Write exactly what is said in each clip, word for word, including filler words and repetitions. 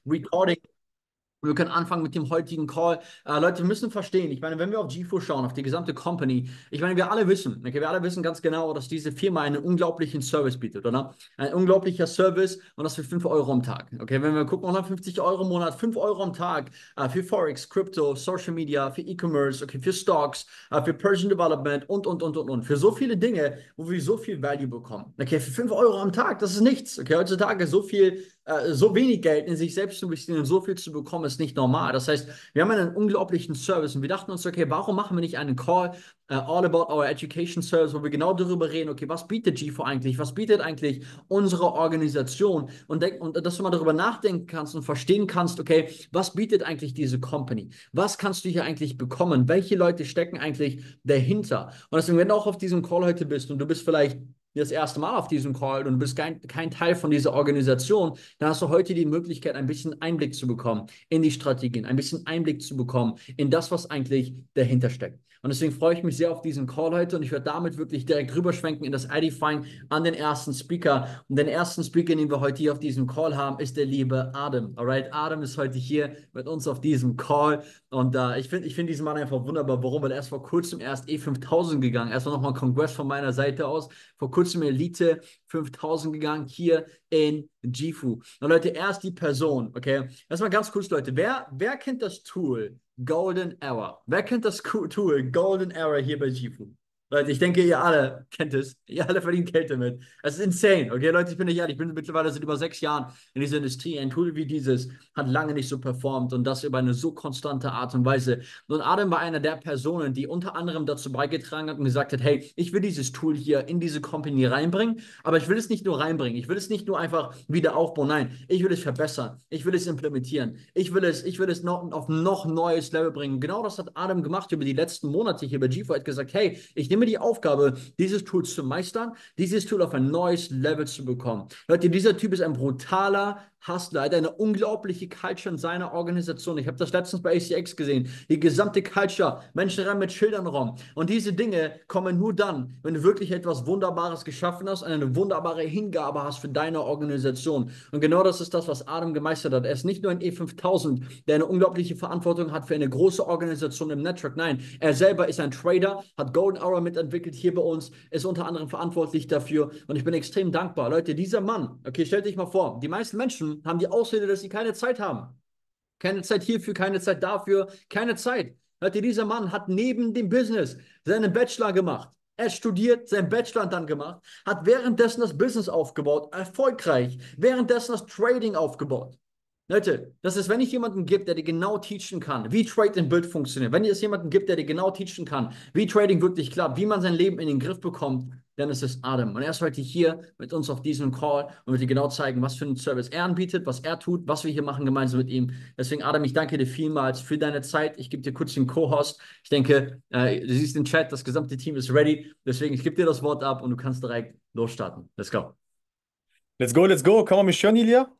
Recording. Wir können anfangen mit dem heutigen Call. Äh, Leute, wir müssen verstehen, ich meine, wenn wir auf G vier schauen, auf die gesamte Company, ich meine, wir alle wissen, okay, wir alle wissen ganz genau, dass diese Firma einen unglaublichen Service bietet, oder? Ein unglaublicher Service und das für fünf Euro am Tag. Okay, wenn wir gucken, hundertfünfzig Euro im Monat, fünf Euro am Tag äh, für Forex, Crypto, Social Media, für E-Commerce, okay, für Stocks, äh, für Persian Development und, und, und, und, und. Für so viele Dinge, wo wir so viel Value bekommen. Okay, für fünf Euro am Tag, das ist nichts. Okay, heutzutage so viel äh, so wenig Geld in sich selbst zu investieren und so viel zu bekommen, ist nicht normal. Das heißt, wir haben einen unglaublichen Service und wir dachten uns, okay, warum machen wir nicht einen Call uh, all about our education service, wo wir genau darüber reden, okay, was bietet G vier eigentlich, was bietet eigentlich unsere Organisation und, denk, und dass du mal darüber nachdenken kannst und verstehen kannst, okay, was bietet eigentlich diese Company, was kannst du hier eigentlich bekommen, welche Leute stecken eigentlich dahinter und deswegen, wenn du auch auf diesem Call heute bist und du bist vielleicht das erste Mal auf diesem Call und du bist kein, kein Teil von dieser Organisation, dann hast du heute die Möglichkeit, ein bisschen Einblick zu bekommen in die Strategien, ein bisschen Einblick zu bekommen in das, was eigentlich dahinter steckt. Und deswegen freue ich mich sehr auf diesen Call heute und ich werde damit wirklich direkt rüberschwenken in das Edifying an den ersten Speaker. Und den ersten Speaker, den wir heute hier auf diesem Call haben, ist der liebe Adam. Alright, Adam ist heute hier mit uns auf diesem Call und uh, ich finde ich find diesen Mann einfach wunderbar. Warum? Weil er ist vor kurzem erst E fünftausend gegangen. Erstmal nochmal Congress von meiner Seite aus. Vor kurzem Elite fünftausend gegangen hier in G vier. Und Leute, er ist die Person, okay? Erstmal ganz kurz, Leute. Wer, wer kennt das Tool Golden Era? Wer kennt das Tool Golden Era hier bei G vier? Leute, ich denke, ihr alle kennt es. Ihr alle verdient Geld damit. Es ist insane, okay? Leute, ich bin nicht ehrlich. Ich bin mittlerweile seit über sechs Jahren in dieser Industrie. Ein Tool wie dieses hat lange nicht so performt und das über eine so konstante Art und Weise. Und Adam war einer der Personen, die unter anderem dazu beigetragen hat und gesagt hat, hey, ich will dieses Tool hier in diese Company reinbringen, aber ich will es nicht nur reinbringen. Ich will es nicht nur einfach wieder aufbauen. Nein, ich will es verbessern. Ich will es implementieren. Ich will es, ich will es noch auf noch neues Level bringen. Genau das hat Adam gemacht über die letzten Monate hier bei G vier. Er hat gesagt, hey, ich nehme mir die Aufgabe, dieses Tool zu meistern, dieses Tool auf ein neues Level zu bekommen. Leute, dieser Typ ist ein brutaler Hustler, hat eine unglaubliche Culture in seiner Organisation. Ich habe das letztens bei A C X gesehen. Die gesamte Culture, Menschen rennen mit Schildern rum. Und diese Dinge kommen nur dann, wenn du wirklich etwas Wunderbares geschaffen hast, eine wunderbare Hingabe hast für deine Organisation. Und genau das ist das, was Adam gemeistert hat. Er ist nicht nur ein E fünftausend, der eine unglaubliche Verantwortung hat für eine große Organisation im Network. Nein, er selber ist ein Trader, hat Golden Hour mitentwickelt hier bei uns, ist unter anderem verantwortlich dafür. Und ich bin extrem dankbar. Leute, dieser Mann, okay, stellt euch mal vor, die meisten Menschen haben die Ausrede, dass sie keine Zeit haben. Keine Zeit hierfür, keine Zeit dafür, keine Zeit. Leute, dieser Mann hat neben dem Business seinen Bachelor gemacht. Er studiert, seinen Bachelor dann gemacht, hat währenddessen das Business aufgebaut, erfolgreich, währenddessen das Trading aufgebaut. Leute, das ist, wenn es jemanden gibt, der dir genau teachen kann, wie Trade and Build funktioniert, wenn es jemanden gibt, der dir genau teachen kann, wie Trading wirklich klappt, wie man sein Leben in den Griff bekommt, dann ist es Adam. Und er ist heute hier mit uns auf diesem Call und wird dir genau zeigen, was für einen Service er anbietet, was er tut, was wir hier machen gemeinsam mit ihm. Deswegen, Adam, ich danke dir vielmals für deine Zeit. Ich gebe dir kurz den Co-Host. Ich denke, äh, du siehst den Chat, das gesamte Team ist ready. Deswegen, ich gebe dir das Wort ab und du kannst direkt losstarten. Let's go. Let's go, let's go. Kann man mich hören, Ilya?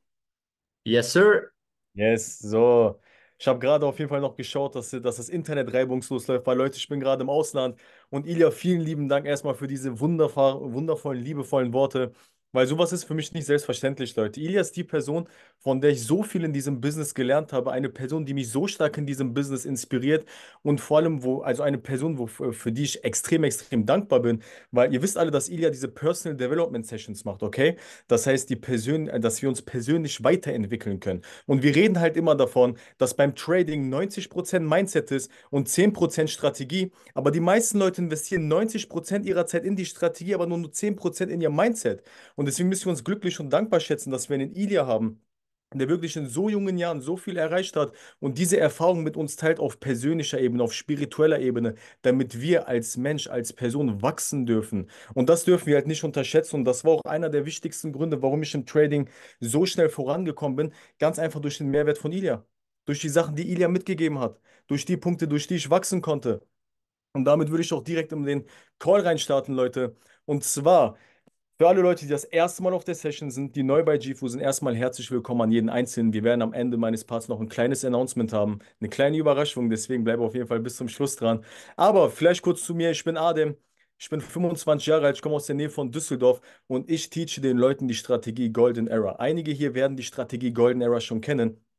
Yes, sir. Yes, so. Ich habe gerade auf jeden Fall noch geschaut, dass, dass das Internet reibungslos läuft, weil Leute, ich bin gerade im Ausland. Und Ilya, vielen lieben Dank erstmal für diese wundervoll, wundervollen, liebevollen Worte. Weil sowas ist für mich nicht selbstverständlich, Leute. Ilya ist die Person, von der ich so viel in diesem Business gelernt habe. Eine Person, die mich so stark in diesem Business inspiriert. Und vor allem, wo, also eine Person, wo, für die ich extrem, extrem dankbar bin. Weil ihr wisst alle, dass Ilya diese Personal Development Sessions macht, okay? Das heißt, die Persön dass wir uns persönlich weiterentwickeln können. Und wir reden halt immer davon, dass beim Trading neunzig Prozent Mindset ist und zehn Prozent Strategie. Aber die meisten Leute investieren neunzig Prozent ihrer Zeit in die Strategie, aber nur, nur zehn Prozent in ihr Mindset. Und deswegen müssen wir uns glücklich und dankbar schätzen, dass wir einen Ilya haben, der wirklich in so jungen Jahren so viel erreicht hat und diese Erfahrung mit uns teilt auf persönlicher Ebene, auf spiritueller Ebene, damit wir als Mensch, als Person wachsen dürfen. Und das dürfen wir halt nicht unterschätzen. Und das war auch einer der wichtigsten Gründe, warum ich im Trading so schnell vorangekommen bin. Ganz einfach durch den Mehrwert von Ilya. Durch die Sachen, die Ilya mitgegeben hat. Durch die Punkte, durch die ich wachsen konnte. Und damit würde ich auch direkt in den Call reinstarten, Leute. Und zwar. Für alle Leute, die das erste Mal auf der Session sind, die neu bei G vier sind, erstmal herzlich willkommen an jeden Einzelnen. Wir werden am Ende meines Parts noch ein kleines Announcement haben, eine kleine Überraschung, deswegen bleibe auf jeden Fall bis zum Schluss dran. Aber vielleicht kurz zu mir, ich bin Adem, ich bin fünfundzwanzig Jahre alt, ich komme aus der Nähe von Düsseldorf und ich teache den Leuten die Strategie Golden Era. Einige hier werden die Strategie Golden Era schon kennen.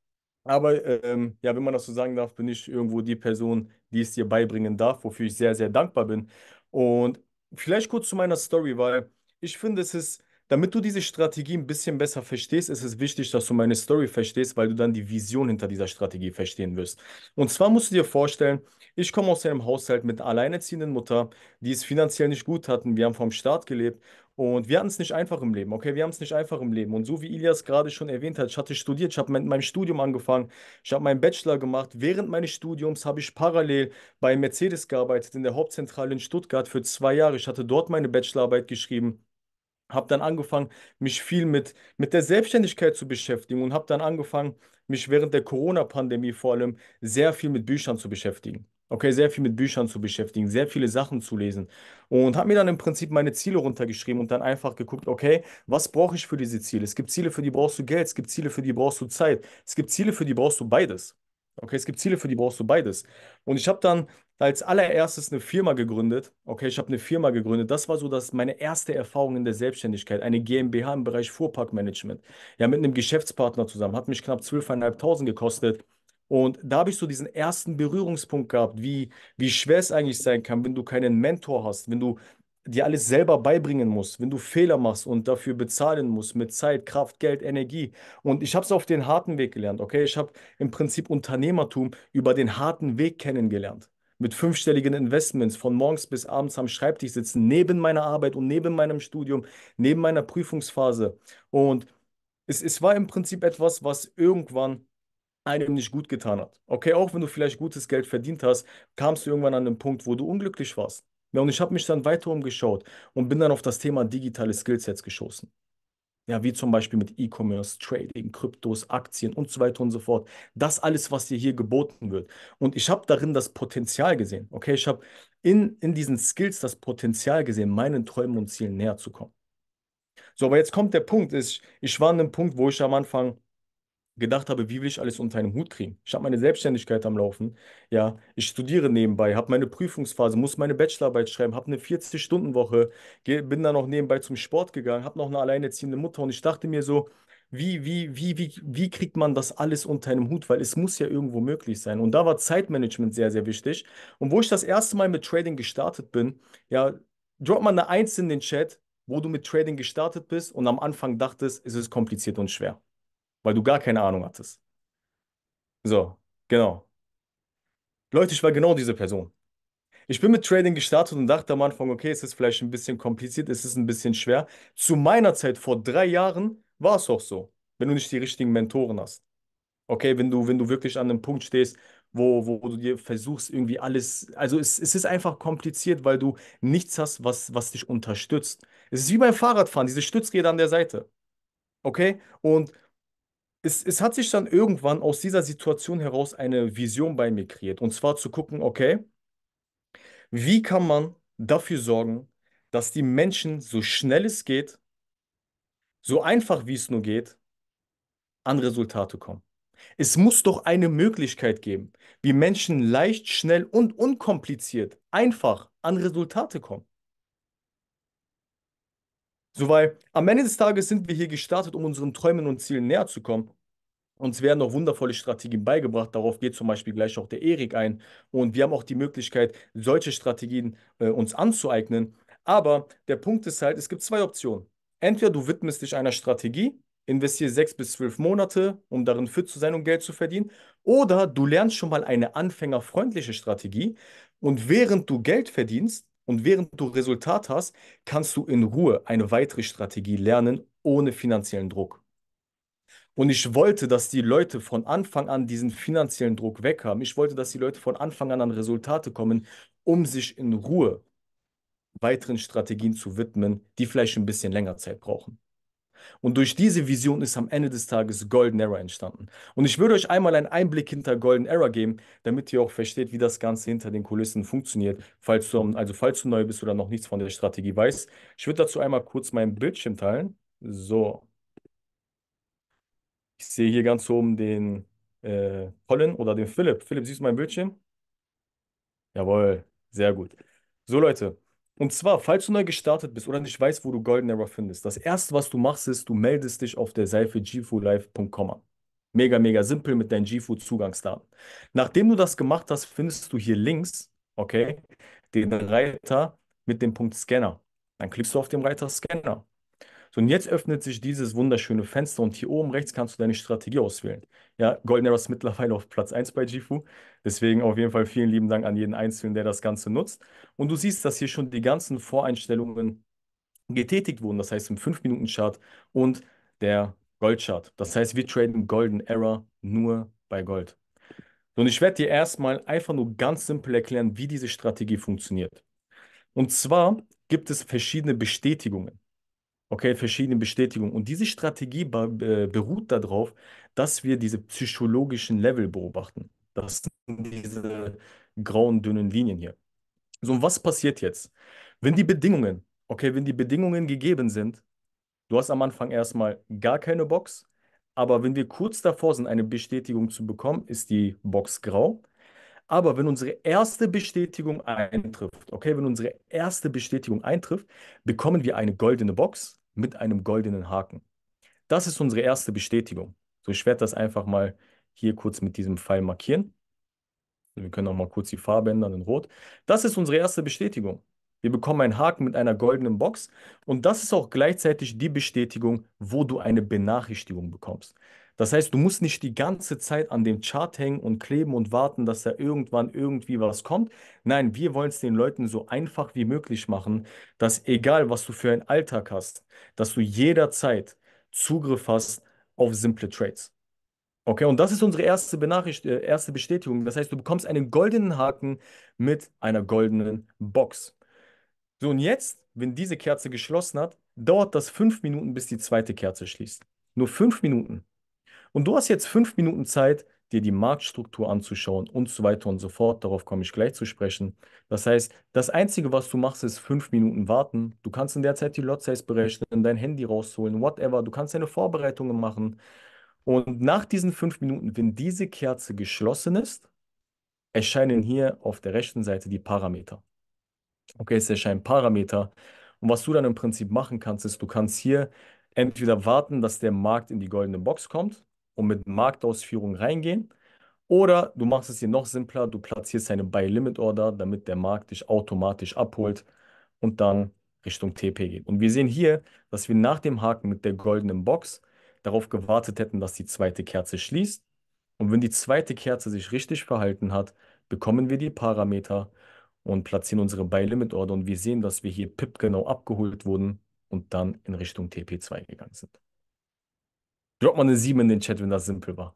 Aber ähm, ja, wenn man das so sagen darf, bin ich irgendwo die Person, die es dir beibringen darf, wofür ich sehr, sehr dankbar bin. Und vielleicht kurz zu meiner Story, weil ich finde, es ist, damit du diese Strategie ein bisschen besser verstehst, ist es wichtig, dass du meine Story verstehst, weil du dann die Vision hinter dieser Strategie verstehen wirst. Und zwar musst du dir vorstellen, ich komme aus einem Haushalt mit einer alleinerziehenden Mutter, die es finanziell nicht gut hatten. Wir haben vom Staat gelebt. Und wir hatten es nicht einfach im Leben, okay? Wir haben es nicht einfach im Leben. Und so wie Ilias gerade schon erwähnt hat, ich hatte studiert, ich habe mit meinem Studium angefangen, ich habe meinen Bachelor gemacht. Während meines Studiums habe ich parallel bei Mercedes gearbeitet, in der Hauptzentrale in Stuttgart für zwei Jahre. Ich hatte dort meine Bachelorarbeit geschrieben. Habe dann angefangen, mich viel mit, mit der Selbstständigkeit zu beschäftigen und habe dann angefangen, mich während der Corona-Pandemie vor allem sehr viel mit Büchern zu beschäftigen. Okay, sehr viel mit Büchern zu beschäftigen, sehr viele Sachen zu lesen und habe mir dann im Prinzip meine Ziele runtergeschrieben und dann einfach geguckt, okay, was brauche ich für diese Ziele? Es gibt Ziele, für die brauchst du Geld, es gibt Ziele, für die brauchst du Zeit, es gibt Ziele, für die brauchst du beides. Okay, es gibt Ziele, für die brauchst du beides. Und ich habe dann als allererstes eine Firma gegründet. Okay, ich habe eine Firma gegründet. Das war so das meine erste Erfahrung in der Selbstständigkeit. Eine GmbH im Bereich Fuhrparkmanagement. Ja, mit einem Geschäftspartner zusammen. Hat mich knapp zwölftausendfünfhundert gekostet. Und da habe ich so diesen ersten Berührungspunkt gehabt, wie, wie schwer es eigentlich sein kann, wenn du keinen Mentor hast, wenn du dir alles selber beibringen musst, wenn du Fehler machst und dafür bezahlen musst mit Zeit, Kraft, Geld, Energie. Und ich habe es auf den harten Weg gelernt, okay? Ich habe im Prinzip Unternehmertum über den harten Weg kennengelernt mit fünfstelligen Investments von morgens bis abends am Schreibtisch sitzen, neben meiner Arbeit und neben meinem Studium, neben meiner Prüfungsphase. Und es, es war im Prinzip etwas, was irgendwann einem nicht gut getan hat. Okay, auch wenn du vielleicht gutes Geld verdient hast, kamst du irgendwann an den Punkt, wo du unglücklich warst. Ja, und ich habe mich dann weiter umgeschaut und bin dann auf das Thema digitale Skillsets geschossen. Ja, wie zum Beispiel mit E-Commerce, Trading, Kryptos, Aktien und so weiter und so fort. Das alles, was dir hier geboten wird. Und ich habe darin das Potenzial gesehen. Okay, ich habe in, in diesen Skills das Potenzial gesehen, meinen Träumen und Zielen näher zu kommen. So, aber jetzt kommt der Punkt, ist, ich war an einem Punkt, wo ich am Anfang gedacht habe, wie will ich alles unter einen Hut kriegen? Ich habe meine Selbstständigkeit am Laufen. Ja, ich studiere nebenbei, habe meine Prüfungsphase, muss meine Bachelorarbeit schreiben, habe eine vierzig-Stunden-Woche, geh- bin dann noch nebenbei zum Sport gegangen, habe noch eine alleinerziehende Mutter und ich dachte mir so, wie, wie, wie, wie, wie kriegt man das alles unter einem Hut? Weil es muss ja irgendwo möglich sein. Und da war Zeitmanagement sehr, sehr wichtig. Und wo ich das erste Mal mit Trading gestartet bin, ja, drop mal eine Eins in den Chat, wo du mit Trading gestartet bist und am Anfang dachtest, es ist kompliziert und schwer, weil du gar keine Ahnung hattest. So, genau. Leute, ich war genau diese Person. Ich bin mit Trading gestartet und dachte am Anfang, okay, es ist vielleicht ein bisschen kompliziert, es ist ein bisschen schwer. Zu meiner Zeit vor drei Jahren war es auch so, wenn du nicht die richtigen Mentoren hast. Okay, wenn du, wenn du wirklich an einem Punkt stehst, wo, wo du dir versuchst, irgendwie alles, also es, es ist einfach kompliziert, weil du nichts hast, was, was dich unterstützt. Es ist wie beim Fahrradfahren, diese Stützräder an der Seite. Okay? Und es, es hat sich dann irgendwann aus dieser Situation heraus eine Vision bei mir kreiert. Und zwar zu gucken, okay, wie kann man dafür sorgen, dass die Menschen so schnell es geht, so einfach wie es nur geht, an Resultate kommen. Es muss doch eine Möglichkeit geben, wie Menschen leicht, schnell und unkompliziert einfach an Resultate kommen. So, weil am Ende des Tages sind wir hier gestartet, um unseren Träumen und Zielen näher zu kommen. Uns werden noch wundervolle Strategien beigebracht. Darauf geht zum Beispiel gleich auch der Erik ein. Und wir haben auch die Möglichkeit, solche Strategien äh, uns anzueignen. Aber der Punkt ist halt, es gibt zwei Optionen. Entweder du widmest dich einer Strategie, investierst sechs bis zwölf Monate, um darin fit zu sein und Geld zu verdienen. Oder du lernst schon mal eine anfängerfreundliche Strategie. Und während du Geld verdienst und während du Resultat hast, kannst du in Ruhe eine weitere Strategie lernen, ohne finanziellen Druck. Und ich wollte, dass die Leute von Anfang an diesen finanziellen Druck weg haben. Ich wollte, dass die Leute von Anfang an an Resultate kommen, um sich in Ruhe weiteren Strategien zu widmen, die vielleicht ein bisschen länger Zeit brauchen. Und durch diese Vision ist am Ende des Tages Golden Era entstanden. Und ich würde euch einmal einen Einblick hinter Golden Era geben, damit ihr auch versteht, wie das Ganze hinter den Kulissen funktioniert, falls du, also falls du neu bist oder noch nichts von der Strategie weißt. Ich würde dazu einmal kurz meinen Bildschirm teilen. So. Ich sehe hier ganz oben den äh, Colin oder den Philipp. Philipp, siehst du mein Bildschirm? Jawohl, sehr gut. So, Leute. Und zwar, falls du neu gestartet bist oder nicht weißt, wo du Golden Era findest, das erste, was du machst, ist, du meldest dich auf der Seite g fu live punkt com an. Mega, mega simpel mit deinen GFood-Zugangsdaten. Nachdem du das gemacht hast, findest du hier links, okay, den Reiter mit dem Punkt Scanner. Dann klickst du auf den Reiter Scanner. So, und jetzt öffnet sich dieses wunderschöne Fenster und hier oben rechts kannst du deine Strategie auswählen. Ja, Golden Arrow ist mittlerweile auf Platz eins bei GFu. Deswegen auf jeden Fall vielen lieben Dank an jeden Einzelnen, der das Ganze nutzt. Und du siehst, dass hier schon die ganzen Voreinstellungen getätigt wurden. Das heißt im fünf minuten chart und der Gold-Chart. Das heißt, wir traden Golden Era nur bei Gold. So, und ich werde dir erstmal einfach nur ganz simpel erklären, wie diese Strategie funktioniert. Und zwar gibt es verschiedene Bestätigungen. Okay, verschiedene Bestätigungen. Und diese Strategie be be- beruht darauf, dass wir diese psychologischen Level beobachten. Das sind diese grauen, dünnen Linien hier. So, und was passiert jetzt? Wenn die Bedingungen, okay, wenn die Bedingungen gegeben sind, du hast am Anfang erstmal gar keine Box, aber wenn wir kurz davor sind, eine Bestätigung zu bekommen, ist die Box grau. Aber wenn unsere erste Bestätigung eintrifft, okay, wenn unsere erste Bestätigung eintrifft, bekommen wir eine goldene Box mit einem goldenen Haken. Das ist unsere erste Bestätigung. So, ich werde das einfach mal hier kurz mit diesem Pfeil markieren. Wir können auch mal kurz die Farbe ändern in Rot. Das ist unsere erste Bestätigung. Wir bekommen einen Haken mit einer goldenen Box und das ist auch gleichzeitig die Bestätigung, wo du eine Benachrichtigung bekommst. Das heißt, du musst nicht die ganze Zeit an dem Chart hängen und kleben und warten, dass da irgendwann irgendwie was kommt. Nein, wir wollen es den Leuten so einfach wie möglich machen, dass egal, was du für einen Alltag hast, dass du jederzeit Zugriff hast auf simple Trades. Okay, und das ist unsere erste Benachricht äh, erste Bestätigung. Das heißt, du bekommst einen goldenen Haken mit einer goldenen Box. So, und jetzt, wenn diese Kerze geschlossen hat, dauert das fünf Minuten, bis die zweite Kerze schließt. Nur fünf Minuten. Und du hast jetzt fünf Minuten Zeit, dir die Marktstruktur anzuschauen und so weiter und so fort. Darauf komme ich gleich zu sprechen. Das heißt, das Einzige, was du machst, ist fünf Minuten warten. Du kannst in der Zeit die Lot Size berechnen, dein Handy rausholen, whatever. Du kannst deine Vorbereitungen machen. Und nach diesen fünf Minuten, wenn diese Kerze geschlossen ist, erscheinen hier auf der rechten Seite die Parameter. Okay, es erscheinen Parameter. Und was du dann im Prinzip machen kannst, ist, du kannst hier entweder warten, dass der Markt in die goldene Box kommt und mit Marktausführung reingehen. Oder du machst es hier noch simpler, du platzierst eine Buy-Limit-Order, damit der Markt dich automatisch abholt und dann Richtung T P geht. Und wir sehen hier, dass wir nach dem Haken mit der goldenen Box darauf gewartet hätten, dass die zweite Kerze schließt. Und wenn die zweite Kerze sich richtig verhalten hat, bekommen wir die Parameter und platzieren unsere Buy-Limit-Order. Und wir sehen, dass wir hier P I P genau abgeholt wurden und dann in Richtung T P zwei gegangen sind. Drop mal eine sieben in den Chat, wenn das simpel war.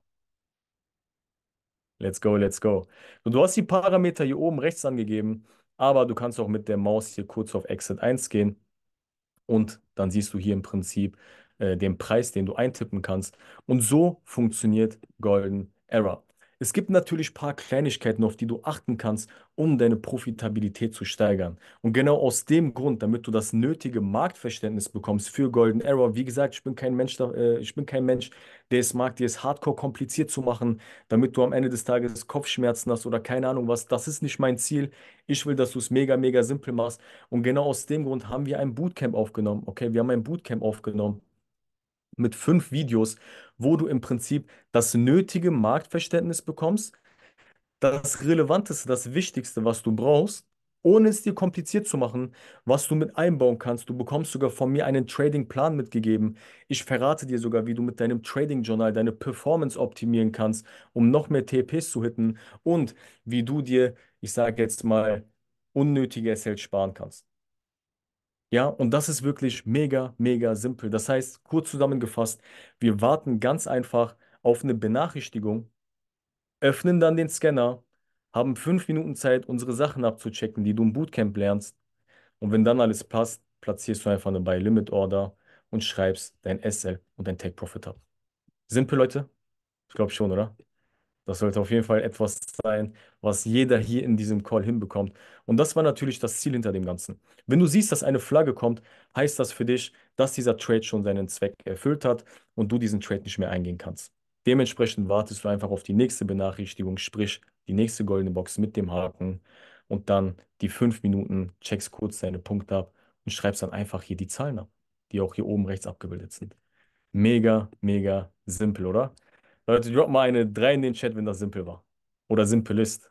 Let's go, let's go. Und du hast die Parameter hier oben rechts angegeben, aber du kannst auch mit der Maus hier kurz auf Exit eins gehen und dann siehst du hier im Prinzip äh, den Preis, den du eintippen kannst. Und so funktioniert Golden Era. Es gibt natürlich ein paar Kleinigkeiten, auf die du achten kannst, um deine Profitabilität zu steigern. Und genau aus dem Grund, damit du das nötige Marktverständnis bekommst für Golden Era, wie gesagt, ich bin kein Mensch, da- äh, ich bin kein Mensch, der es mag, dir es hardcore kompliziert zu machen, damit du am Ende des Tages Kopfschmerzen hast oder keine Ahnung was. Das ist nicht mein Ziel. Ich will, dass du es mega, mega simpel machst. Und genau aus dem Grund haben wir ein Bootcamp aufgenommen. Okay, wir haben ein Bootcamp aufgenommen mit fünf Videos, wo du im Prinzip das nötige Marktverständnis bekommst, das Relevanteste, das Wichtigste, was du brauchst, ohne es dir kompliziert zu machen, was du mit einbauen kannst. Du bekommst sogar von mir einen Trading-Plan mitgegeben. Ich verrate dir sogar, wie du mit deinem Trading-Journal deine Performance optimieren kannst, um noch mehr T Ps zu hitten und wie du dir, ich sage jetzt mal, unnötige S L sparen kannst. Ja, und das ist wirklich mega, mega simpel. Das heißt, kurz zusammengefasst, wir warten ganz einfach auf eine Benachrichtigung, öffnen dann den Scanner, haben fünf Minuten Zeit, unsere Sachen abzuchecken, die du im Bootcamp lernst. Und wenn dann alles passt, platzierst du einfach eine Buy-Limit-Order und schreibst dein S L und dein Take-Profit ab. Simpel, Leute? Ich glaube schon, oder? Das sollte auf jeden Fall etwas sein, was jeder hier in diesem Call hinbekommt. Und das war natürlich das Ziel hinter dem Ganzen. Wenn du siehst, dass eine Flagge kommt, heißt das für dich, dass dieser Trade schon seinen Zweck erfüllt hat und du diesen Trade nicht mehr eingehen kannst. Dementsprechend wartest du einfach auf die nächste Benachrichtigung, sprich die nächste goldene Box mit dem Haken und dann die fünf Minuten, checkst kurz deine Punkte ab und schreibst dann einfach hier die Zahlen ab, die auch hier oben rechts abgebildet sind. Mega, mega simpel, oder? Leute, droppt mal eine drei in den Chat, wenn das simpel war. Oder simpel ist.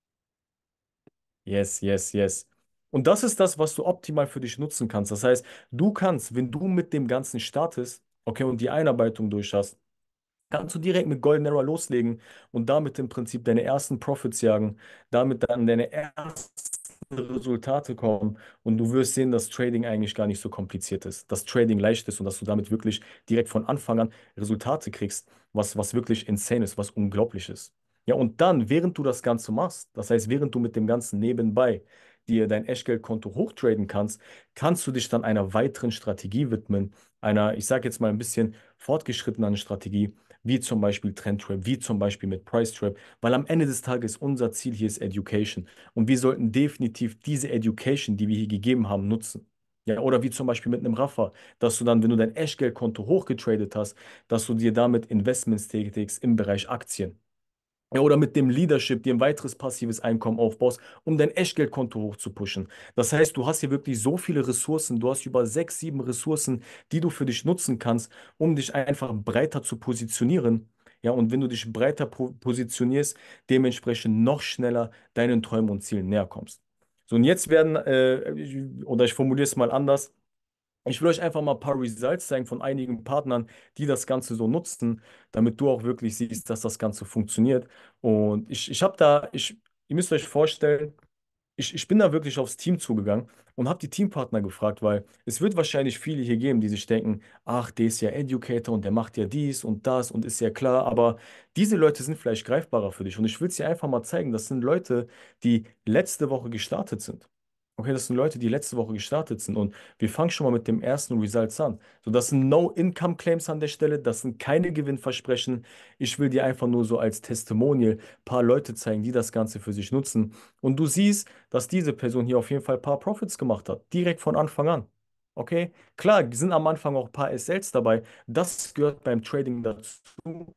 Yes, yes, yes. Und das ist das, was du optimal für dich nutzen kannst. Das heißt, du kannst, wenn du mit dem Ganzen startest, okay, und die Einarbeitung durch hast, kannst du direkt mit Golden Era loslegen und damit im Prinzip deine ersten Profits jagen, damit dann deine ersten Resultate kommen und du wirst sehen, dass Trading eigentlich gar nicht so kompliziert ist, dass Trading leicht ist und dass du damit wirklich direkt von Anfang an Resultate kriegst, was, was wirklich insane ist, was unglaublich ist. Ja, und dann, während du das Ganze machst, das heißt, während du mit dem Ganzen nebenbei dir dein Echtgeldkonto hochtraden kannst, kannst du dich dann einer weiteren Strategie widmen, einer, ich sage jetzt mal ein bisschen fortgeschrittenen Strategie, wie zum Beispiel Trendtrap, wie zum Beispiel mit Price Trap, weil am Ende des Tages unser Ziel hier ist Education und wir sollten definitiv diese Education, die wir hier gegeben haben, nutzen. Ja, oder wie zum Beispiel mit einem Raffer, dass du dann, wenn du dein Echtgeldkonto hochgetradet hast, dass du dir damit Investments tätigst im Bereich Aktien. Ja, oder mit dem Leadership dir ein weiteres passives Einkommen aufbaust, um dein Echtgeldkonto hochzupushen. Das heißt, du hast hier wirklich so viele Ressourcen, du hast über sechs, sieben Ressourcen, die du für dich nutzen kannst, um dich einfach breiter zu positionieren. Ja, und wenn du dich breiter po positionierst, dementsprechend noch schneller deinen Träumen und Zielen näher kommst. So, und jetzt werden, äh, ich- oder ich formuliere es mal anders, ich will euch einfach mal ein paar Results zeigen von einigen Partnern, die das Ganze so nutzen, damit du auch wirklich siehst, dass das Ganze funktioniert. Und ich, ich habe da, ich, ihr müsst euch vorstellen, ich, ich bin da wirklich aufs Team zugegangen und habe die Teampartner gefragt, weil es wird wahrscheinlich viele hier geben, die sich denken, ach, der ist ja Educator und der macht ja dies und das und ist ja klar, aber diese Leute sind vielleicht greifbarer für dich. Und ich will es dir einfach mal zeigen, das sind Leute, die letzte Woche gestartet sind. Okay, das sind Leute, die letzte Woche gestartet sind und wir fangen schon mal mit dem ersten Results an. So, das sind No-Income-Claims an der Stelle, das sind keine Gewinnversprechen. Ich will dir einfach nur so als Testimonial ein paar Leute zeigen, die das Ganze für sich nutzen. Und du siehst, dass diese Person hier auf jeden Fall ein paar Profits gemacht hat, direkt von Anfang an. Okay, klar, sind am Anfang auch ein paar S Ls dabei. Das gehört beim Trading dazu.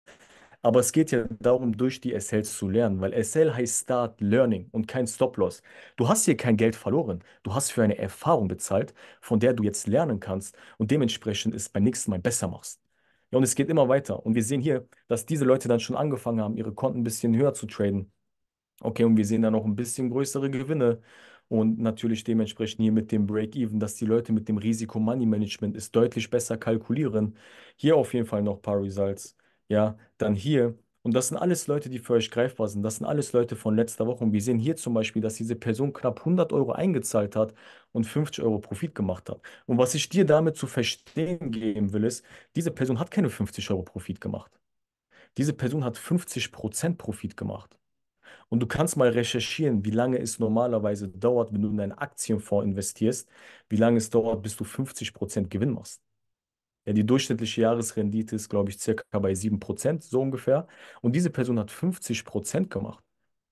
Aber es geht ja darum, durch die S Ls zu lernen, weil S L heißt Start Learning und kein Stop-Loss. Du hast hier kein Geld verloren. Du hast für eine Erfahrung bezahlt, von der du jetzt lernen kannst und dementsprechend es beim nächsten Mal besser machst. Ja, und es geht immer weiter. Und wir sehen hier, dass diese Leute dann schon angefangen haben, ihre Konten ein bisschen höher zu traden. Okay, und wir sehen dann noch ein bisschen größere Gewinne und natürlich dementsprechend hier mit dem Break-Even, dass die Leute mit dem Risiko-Money-Management es deutlich besser kalkulieren. Hier auf jeden Fall noch ein paar Results. Ja, dann hier. Und das sind alles Leute, die für euch greifbar sind. Das sind alles Leute von letzter Woche. Und wir sehen hier zum Beispiel, dass diese Person knapp hundert Euro eingezahlt hat und fünfzig Euro Profit gemacht hat. Und was ich dir damit zu verstehen geben will, ist, diese Person hat keine fünfzig Euro Profit gemacht. Diese Person hat fünfzig Prozent Profit gemacht. Und du kannst mal recherchieren, wie lange es normalerweise dauert, wenn du in einen Aktienfonds investierst, wie lange es dauert, bis du fünfzig Prozent Gewinn machst. Ja, die durchschnittliche Jahresrendite ist, glaube ich, circa bei sieben Prozent, so ungefähr. Und diese Person hat fünfzig Prozent gemacht.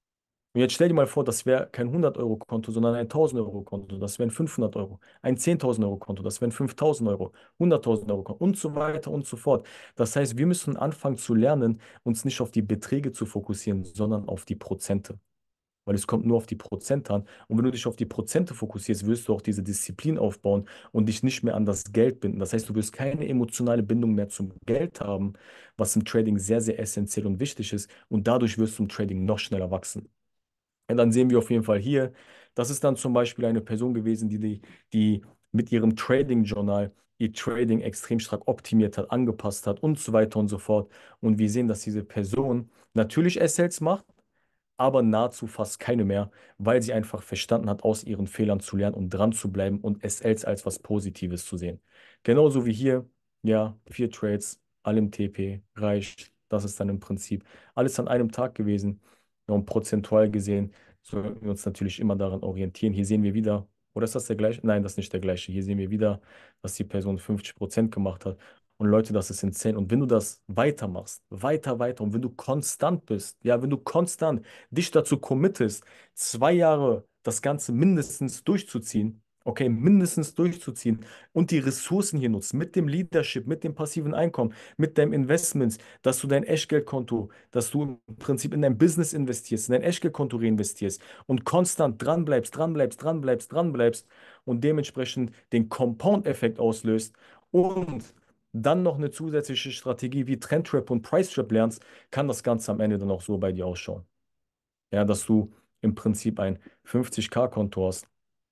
Und jetzt stell dir mal vor, das wäre kein hundert-Euro-Konto, sondern ein tausend-Euro-Konto. Das wären fünfhundert Euro. Ein zehntausend-Euro-Konto, das wären fünftausend Euro. hunderttausend-Euro-Konto und so weiter und so fort. Das heißt, wir müssen anfangen zu lernen, uns nicht auf die Beträge zu fokussieren, sondern auf die Prozente, weil es kommt nur auf die Prozente an. Und wenn du dich auf die Prozente fokussierst, wirst du auch diese Disziplin aufbauen und dich nicht mehr an das Geld binden. Das heißt, du wirst keine emotionale Bindung mehr zum Geld haben, was im Trading sehr, sehr essentiell und wichtig ist. Und dadurch wirst du im Trading noch schneller wachsen. Und dann sehen wir auf jeden Fall hier, das ist dann zum Beispiel eine Person gewesen, die, die, die mit ihrem Trading-Journal ihr Trading extrem stark optimiert hat, angepasst hat und so weiter und so fort. Und wir sehen, dass diese Person natürlich S Ls macht, aber nahezu fast keine mehr, weil sie einfach verstanden hat, aus ihren Fehlern zu lernen und dran zu bleiben und S Ls als was Positives zu sehen. Genauso wie hier, ja, vier Trades, allem T P, reicht. Das ist dann im Prinzip alles an einem Tag gewesen. Ja, und prozentual gesehen sollten wir uns natürlich immer daran orientieren. Hier sehen wir wieder, oder ist das der gleiche? Nein, das ist nicht der gleiche. Hier sehen wir wieder, dass die Person fünfzig Prozent gemacht hat. Und Leute, das ist insane. Und wenn du das weitermachst, weiter, weiter, und wenn du konstant bist, ja, wenn du konstant dich dazu committest, zwei Jahre das Ganze mindestens durchzuziehen, okay, mindestens durchzuziehen und die Ressourcen hier nutzt, mit dem Leadership, mit dem passiven Einkommen, mit deinem Investments, dass du dein Echtgeldkonto, dass du im Prinzip in dein Business investierst, in dein Echtgeldkonto reinvestierst und konstant dranbleibst, dranbleibst, dranbleibst, dranbleibst und dementsprechend den Compound-Effekt auslöst und dann noch eine zusätzliche Strategie wie Trend Trap und Price Trap lernst, kann das Ganze am Ende dann auch so bei dir ausschauen. Ja, dass du im Prinzip ein fünfzig K-Konto hast,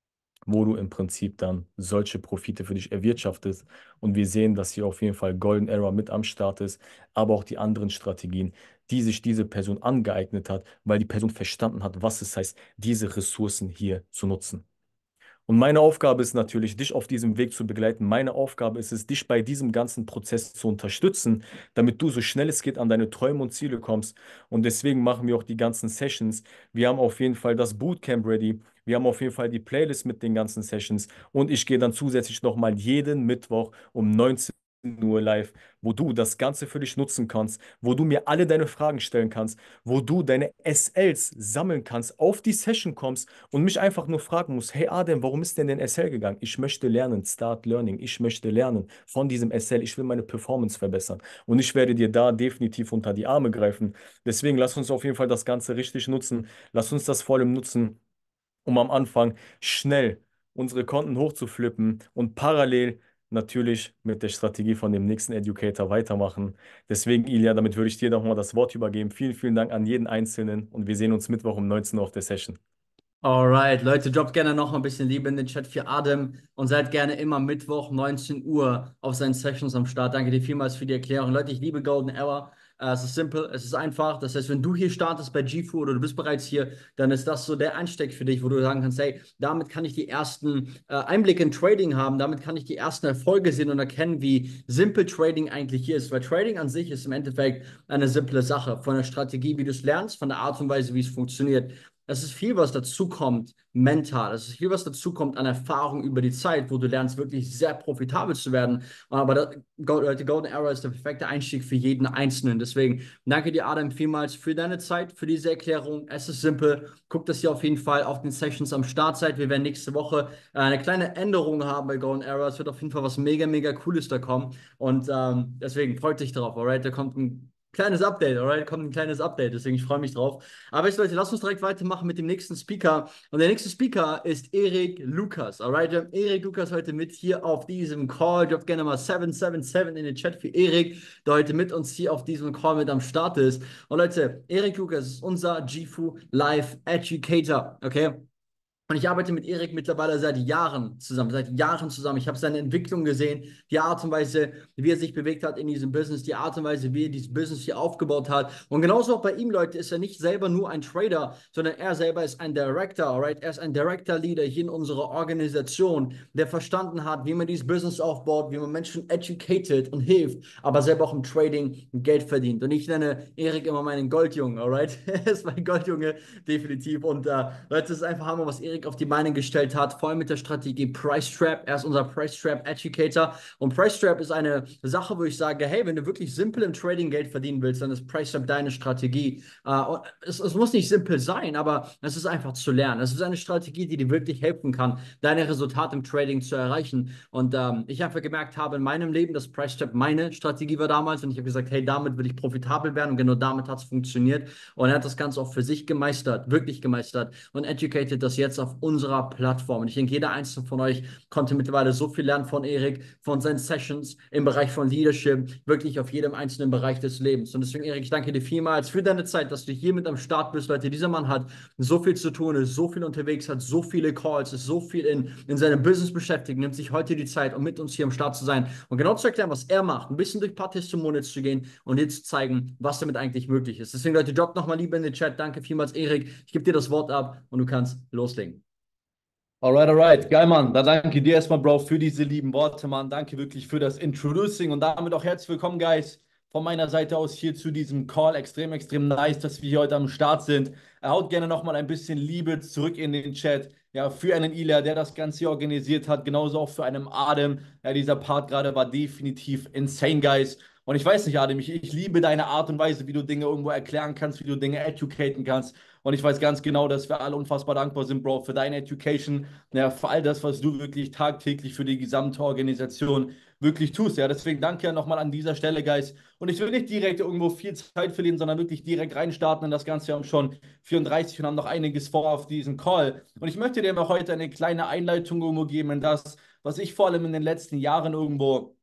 wo du im Prinzip dann solche Profite für dich erwirtschaftest. Und wir sehen, dass hier auf jeden Fall Golden Era mit am Start ist, aber auch die anderen Strategien, die sich diese Person angeeignet hat, weil die Person verstanden hat, was es heißt, diese Ressourcen hier zu nutzen. Und meine Aufgabe ist natürlich, dich auf diesem Weg zu begleiten. Meine Aufgabe ist es, dich bei diesem ganzen Prozess zu unterstützen, damit du so schnell es geht an deine Träume und Ziele kommst. Und deswegen machen wir auch die ganzen Sessions. Wir haben auf jeden Fall das Bootcamp ready. Wir haben auf jeden Fall die Playlist mit den ganzen Sessions. Und ich gehe dann zusätzlich nochmal jeden Mittwoch um neunzehn Uhr live, wo du das Ganze für dich nutzen kannst, wo du mir alle deine Fragen stellen kannst, wo du deine S Ls sammeln kannst, auf die Session kommst und mich einfach nur fragen muss, hey Adem, warum ist denn dein S L gegangen? Ich möchte lernen, Start Learning. Ich möchte lernen von diesem S L. Ich will meine Performance verbessern. Und ich werde dir da definitiv unter die Arme greifen. Deswegen lass uns auf jeden Fall das Ganze richtig nutzen. Lass uns das vor allem nutzen, um am Anfang schnell unsere Konten hochzuflippen und parallel natürlich mit der Strategie von dem nächsten Educator weitermachen. Deswegen, Ilja, damit würde ich dir nochmal das Wort übergeben. Vielen, vielen Dank an jeden Einzelnen und wir sehen uns Mittwoch um neunzehn Uhr auf der Session. Alright, Leute, droppt gerne noch ein bisschen Liebe in den Chat für Adem und seid gerne immer Mittwoch neunzehn Uhr auf seinen Sessions am Start. Danke dir vielmals für die Erklärung. Leute, ich liebe Golden Era. Äh, es ist simpel, es ist einfach. Das heißt, wenn du hier startest bei G F U oder du bist bereits hier, dann ist das so der Einstieg für dich, wo du sagen kannst, hey, damit kann ich die ersten äh, Einblicke in Trading haben, damit kann ich die ersten Erfolge sehen und erkennen, wie simpel Trading eigentlich ist. Weil Trading an sich ist im Endeffekt eine simple Sache. Von der Strategie, wie du es lernst, von der Art und Weise, wie es funktioniert. Es ist viel, was dazukommt, mental. Es ist viel, was dazukommt an Erfahrung über die Zeit, wo du lernst, wirklich sehr profitabel zu werden. Aber das, die Golden Era ist der perfekte Einstieg für jeden Einzelnen. Deswegen danke dir, Adam, vielmals für deine Zeit, für diese Erklärung. Es ist simpel. Guck, dass ihr auf jeden Fall auf den Sessions am Start seid. Wir werden nächste Woche eine kleine Änderung haben bei Golden Era. Es wird auf jeden Fall was mega, mega Cooles da kommen. Und ähm, deswegen freut dich drauf, alright? Da kommt ein kleines Update, alright? Kommt ein kleines Update, deswegen ich freue mich drauf. Aber jetzt, Leute, lasst uns direkt weitermachen mit dem nächsten Speaker. Und der nächste Speaker ist Erik Lukas, alright? Wir haben Erik Lukas heute mit hier auf diesem Call. Droppt gerne mal sieben sieben sieben in den Chat für Erik, der heute mit uns hier auf diesem Call mit am Start ist. Und Leute, Erik Lukas ist unser G F U Live Educator, okay? Und ich arbeite mit Erik mittlerweile seit Jahren zusammen, seit Jahren zusammen. Ich habe seine Entwicklung gesehen, die Art und Weise, wie er sich bewegt hat in diesem Business, die Art und Weise, wie er dieses Business hier aufgebaut hat. Und genauso auch bei ihm, Leute, ist er nicht selber nur ein Trader, sondern er selber ist ein Director, alright? Er ist ein Director-Leader hier in unserer Organisation, der verstanden hat, wie man dieses Business aufbaut, wie man Menschen educated und hilft, aber selber auch im Trading Geld verdient. Und ich nenne Erik immer meinen Goldjungen, alright? Er ist mein Goldjunge, definitiv. Und äh, Leute, es ist einfach Hammer, was Erik auf die Beine gestellt hat, vor allem mit der Strategie Price Trap. Er ist unser Price Trap Educator. Und Price Trap ist eine Sache, wo ich sage, hey, wenn du wirklich simpel im Trading Geld verdienen willst, dann ist Price Trap deine Strategie. Äh, und es, es muss nicht simpel sein, aber es ist einfach zu lernen. Es ist eine Strategie, die dir wirklich helfen kann, deine Resultate im Trading zu erreichen. Und ähm, ich einfach gemerkt habe in meinem Leben, dass Price Trap meine Strategie war damals. Und ich habe gesagt, hey, damit will ich profitabel werden. Und genau damit hat es funktioniert. Und er hat das Ganze auch für sich gemeistert, wirklich gemeistert und educated das jetzt auf unserer Plattform. Und ich denke, jeder einzelne von euch konnte mittlerweile so viel lernen von Erik, von seinen Sessions im Bereich von Leadership, wirklich auf jedem einzelnen Bereich des Lebens. Und deswegen, Erik, ich danke dir vielmals für deine Zeit, dass du hier mit am Start bist, Leute. Dieser Mann hat so viel zu tun, ist so viel unterwegs, hat so viele Calls, ist so viel in, in seinem Business beschäftigt, nimmt sich heute die Zeit, um mit uns hier am Start zu sein und genau zu erklären, was er macht, ein bisschen durch ein paar Testimonials zu gehen und dir zu zeigen, was damit eigentlich möglich ist. Deswegen, Leute, droppt nochmal Liebe in den Chat. Danke vielmals, Erik. Ich gebe dir das Wort ab und du kannst loslegen. Alright, alright. Geil, Mann. Da danke dir erstmal, Bro, für diese lieben Worte, Mann. Danke wirklich für das Introducing und damit auch herzlich willkommen, Guys, von meiner Seite aus hier zu diesem Call. Extrem, extrem nice, dass wir hier heute am Start sind. Er haut gerne nochmal ein bisschen Liebe zurück in den Chat. Ja, für einen Ila, der das Ganze hier organisiert hat, genauso auch für einen Adem. Ja, dieser Part gerade war definitiv insane, Guys. Und ich weiß nicht, Adem, ich, ich liebe deine Art und Weise, wie du Dinge irgendwo erklären kannst, wie du Dinge educaten kannst. Und ich weiß ganz genau, dass wir alle unfassbar dankbar sind, Bro, für deine Education, ja, für all das, was du wirklich tagtäglich für die gesamte Organisation wirklich tust. Ja, deswegen danke ja nochmal an dieser Stelle, Guys. Und ich will nicht direkt irgendwo viel Zeit verlieren, sondern wirklich direkt reinstarten in das Ganze. Wir haben schon vierunddreißig und haben noch einiges vor auf diesen Call. Und ich möchte dir auch heute eine kleine Einleitung irgendwo geben in das, was ich vor allem in den letzten Jahren irgendwo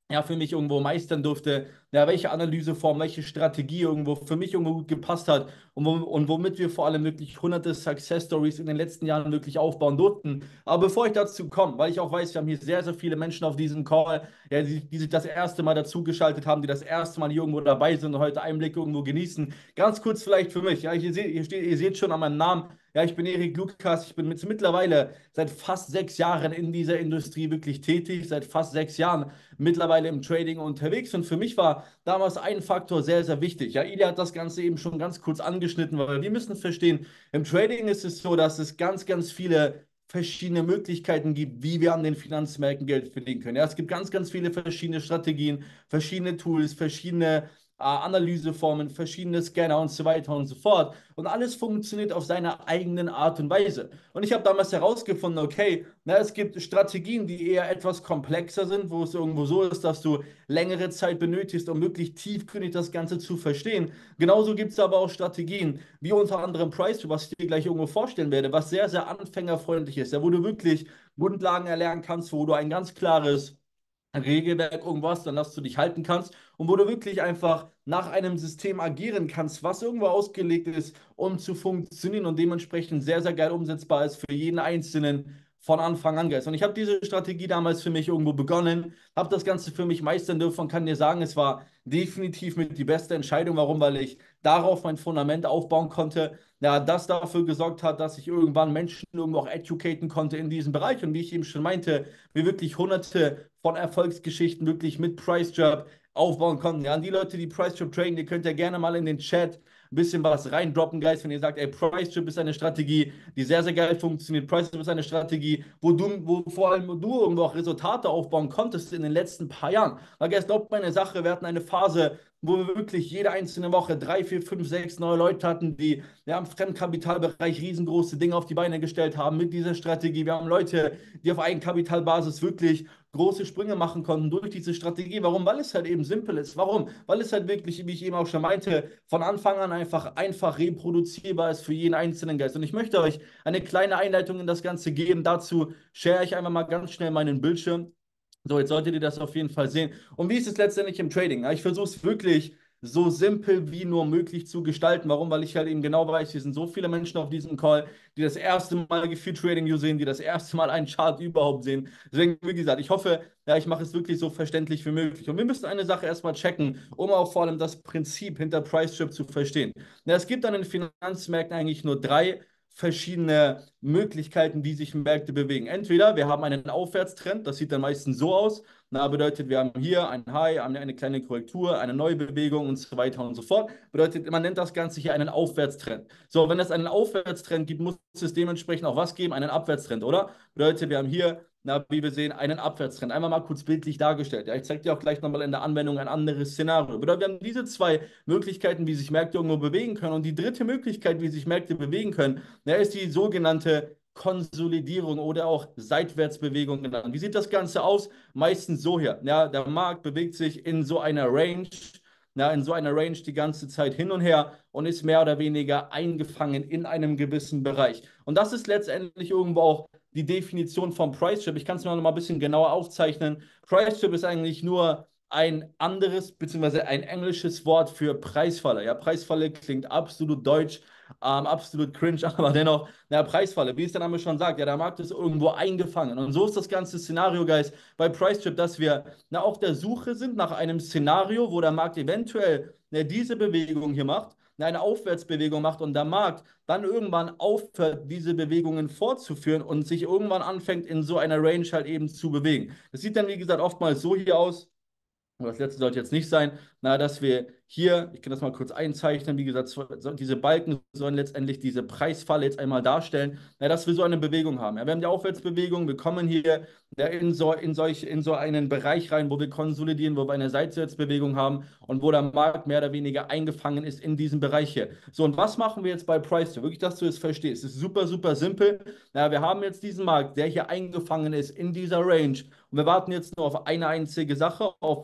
ja, für mich irgendwo meistern durfte, ja, welche Analyseform, welche Strategie irgendwo für mich irgendwo gut gepasst hat und, wo, und womit wir vor allem wirklich hunderte Success Stories in den letzten Jahren wirklich aufbauen durften. Aber bevor ich dazu komme, weil ich auch weiß, wir haben hier sehr, sehr viele Menschen auf diesem Call, ja, die, die sich das erste Mal dazugeschaltet haben, die das erste Mal hier irgendwo dabei sind und heute Einblicke irgendwo genießen. Ganz kurz vielleicht für mich, ja, ihr seht, ihr steht, ihr seht schon an meinem Namen, ja, ich bin Erik Lukas, ich bin mit, mittlerweile seit fast sechs Jahren in dieser Industrie wirklich tätig, seit fast sechs Jahren mittlerweile im Trading unterwegs und für mich war damals ein Faktor sehr, sehr wichtig. Ja, Ilya hat das Ganze eben schon ganz kurz angeschnitten, weil wir müssen verstehen, im Trading ist es so, dass es ganz, ganz viele verschiedene Möglichkeiten gibt, wie wir an den Finanzmärkten Geld verdienen können. Ja, es gibt ganz, ganz viele verschiedene Strategien, verschiedene Tools, verschiedene äh, Analyseformen, verschiedene Scanner und so weiter und so fort. Und alles funktioniert auf seine eigenen Art und Weise. Und ich habe damals herausgefunden, okay, na, es gibt Strategien, die eher etwas komplexer sind, wo es irgendwo so ist, dass du längere Zeit benötigst, um wirklich tiefgründig das Ganze zu verstehen. Genauso gibt es aber auch Strategien, wie unter anderem Price, was ich dir gleich irgendwo vorstellen werde, was sehr, sehr anfängerfreundlich ist, ja, wo du wirklich Grundlagen erlernen kannst, wo du ein ganz klares Regelwerk, irgendwas, dann dass du dich halten kannst und wo du wirklich einfach nach einem System agieren kannst, was irgendwo ausgelegt ist, um zu funktionieren und dementsprechend sehr, sehr geil umsetzbar ist für jeden Einzelnen von Anfang an, Guys. Und ich habe diese Strategie damals für mich irgendwo begonnen, habe das Ganze für mich meistern dürfen und kann dir sagen, es war definitiv mit die beste Entscheidung. Warum? Weil ich darauf mein Fundament aufbauen konnte, ja, das dafür gesorgt hat, dass ich irgendwann Menschen irgendwo auch educaten konnte in diesem Bereich. Und wie ich eben schon meinte, wir wirklich hunderte von Erfolgsgeschichten wirklich mit PriceJob aufbauen konnten. Ja, an die Leute, die PriceJob traden, ihr könnt ja gerne mal in den Chat ein bisschen was reindroppen, Guys, wenn ihr sagt, ey, PriceJob ist eine Strategie, die sehr, sehr geil funktioniert. PriceJob ist eine Strategie, wo du, wo vor allem du irgendwo auch Resultate aufbauen konntest in den letzten paar Jahren. Weil, Guys, glaubt mir eine Sache, wir hatten eine Phase, wo wir wirklich jede einzelne Woche drei, vier, fünf, sechs neue Leute hatten, die ja, im Fremdkapitalbereich riesengroße Dinge auf die Beine gestellt haben mit dieser Strategie. Wir haben Leute, die auf Eigenkapitalbasis wirklich große Sprünge machen konnten durch diese Strategie. Warum? Weil es halt eben simpel ist. Warum? Weil es halt wirklich, wie ich eben auch schon meinte, von Anfang an einfach, einfach reproduzierbar ist für jeden einzelnen Geist. Und ich möchte euch eine kleine Einleitung in das Ganze geben. Dazu share ich einfach mal ganz schnell meinen Bildschirm. So, jetzt solltet ihr das auf jeden Fall sehen. Und wie ist es letztendlich im Trading? Ja, ich versuche es wirklich so simpel wie nur möglich zu gestalten. Warum? Weil ich halt eben genau weiß, hier sind so viele Menschen auf diesem Call, die das erste Mal Gefühl Trading View sehen, die das erste Mal einen Chart überhaupt sehen. Deswegen, wie gesagt, ich hoffe, ja, ich mache es wirklich so verständlich wie möglich. Und wir müssen eine Sache erstmal checken, um auch vor allem das Prinzip hinter PriceJob zu verstehen. Ja, es gibt an den Finanzmärkten eigentlich nur drei verschiedene Möglichkeiten, wie sich Märkte bewegen. Entweder wir haben einen Aufwärtstrend, das sieht dann meistens so aus, na, bedeutet, wir haben hier ein High, eine kleine Korrektur, eine neue Bewegung und so weiter und so fort. Bedeutet, man nennt das Ganze hier einen Aufwärtstrend. So, wenn es einen Aufwärtstrend gibt, muss es dementsprechend auch was geben? Einen Abwärtstrend, oder? Bedeutet, wir haben hier, na, wie wir sehen, einen Abwärtstrend. Einmal mal kurz bildlich dargestellt. Ja, ich zeige dir auch gleich nochmal in der Anwendung ein anderes Szenario. Bedeutet, wir haben diese zwei Möglichkeiten, wie sich Märkte irgendwo bewegen können. Und die dritte Möglichkeit, wie sich Märkte bewegen können, ja, ist die sogenannte Konsolidierung oder auch Seitwärtsbewegung genannt. Wie sieht das Ganze aus? Meistens so hier. Ja, der Markt bewegt sich in so einer Range, ja, in so einer Range die ganze Zeit hin und her und ist mehr oder weniger eingefangen in einem gewissen Bereich. Und das ist letztendlich irgendwo auch die Definition von PriceJob. Ich kann es mir noch mal ein bisschen genauer aufzeichnen. PriceJob ist eigentlich nur ein anderes, beziehungsweise ein englisches Wort für Preisfalle. Ja, Preisfalle klingt absolut deutsch, ähm, absolut cringe, aber dennoch, na, Preisfalle, wie es der Name schon sagt, ja, der Markt ist irgendwo eingefangen. Und so ist das ganze Szenario, Guys, bei PriceJob, dass wir na, auf der Suche sind nach einem Szenario, wo der Markt eventuell na, diese Bewegung hier macht, eine Aufwärtsbewegung macht und der Markt dann irgendwann aufhört, diese Bewegungen fortzuführen und sich irgendwann anfängt, in so einer Range halt eben zu bewegen. Das sieht dann, wie gesagt, oftmals so hier aus. Das letzte sollte jetzt nicht sein, na, dass wir hier, ich kann das mal kurz einzeichnen, wie gesagt, diese Balken sollen letztendlich diese Preisfalle jetzt einmal darstellen, na, dass wir so eine Bewegung haben. Ja, wir haben die Aufwärtsbewegung, wir kommen hier ja, in, so, in, solch, in so einen Bereich rein, wo wir konsolidieren, wo wir eine Seitwärtsbewegung haben und wo der Markt mehr oder weniger eingefangen ist in diesem Bereich hier. So, und was machen wir jetzt bei PriceJob? Wirklich, dass du es verstehst. Es ist super, super simpel. Na, wir haben jetzt diesen Markt, der hier eingefangen ist in dieser Range und wir warten jetzt nur auf eine einzige Sache, auf was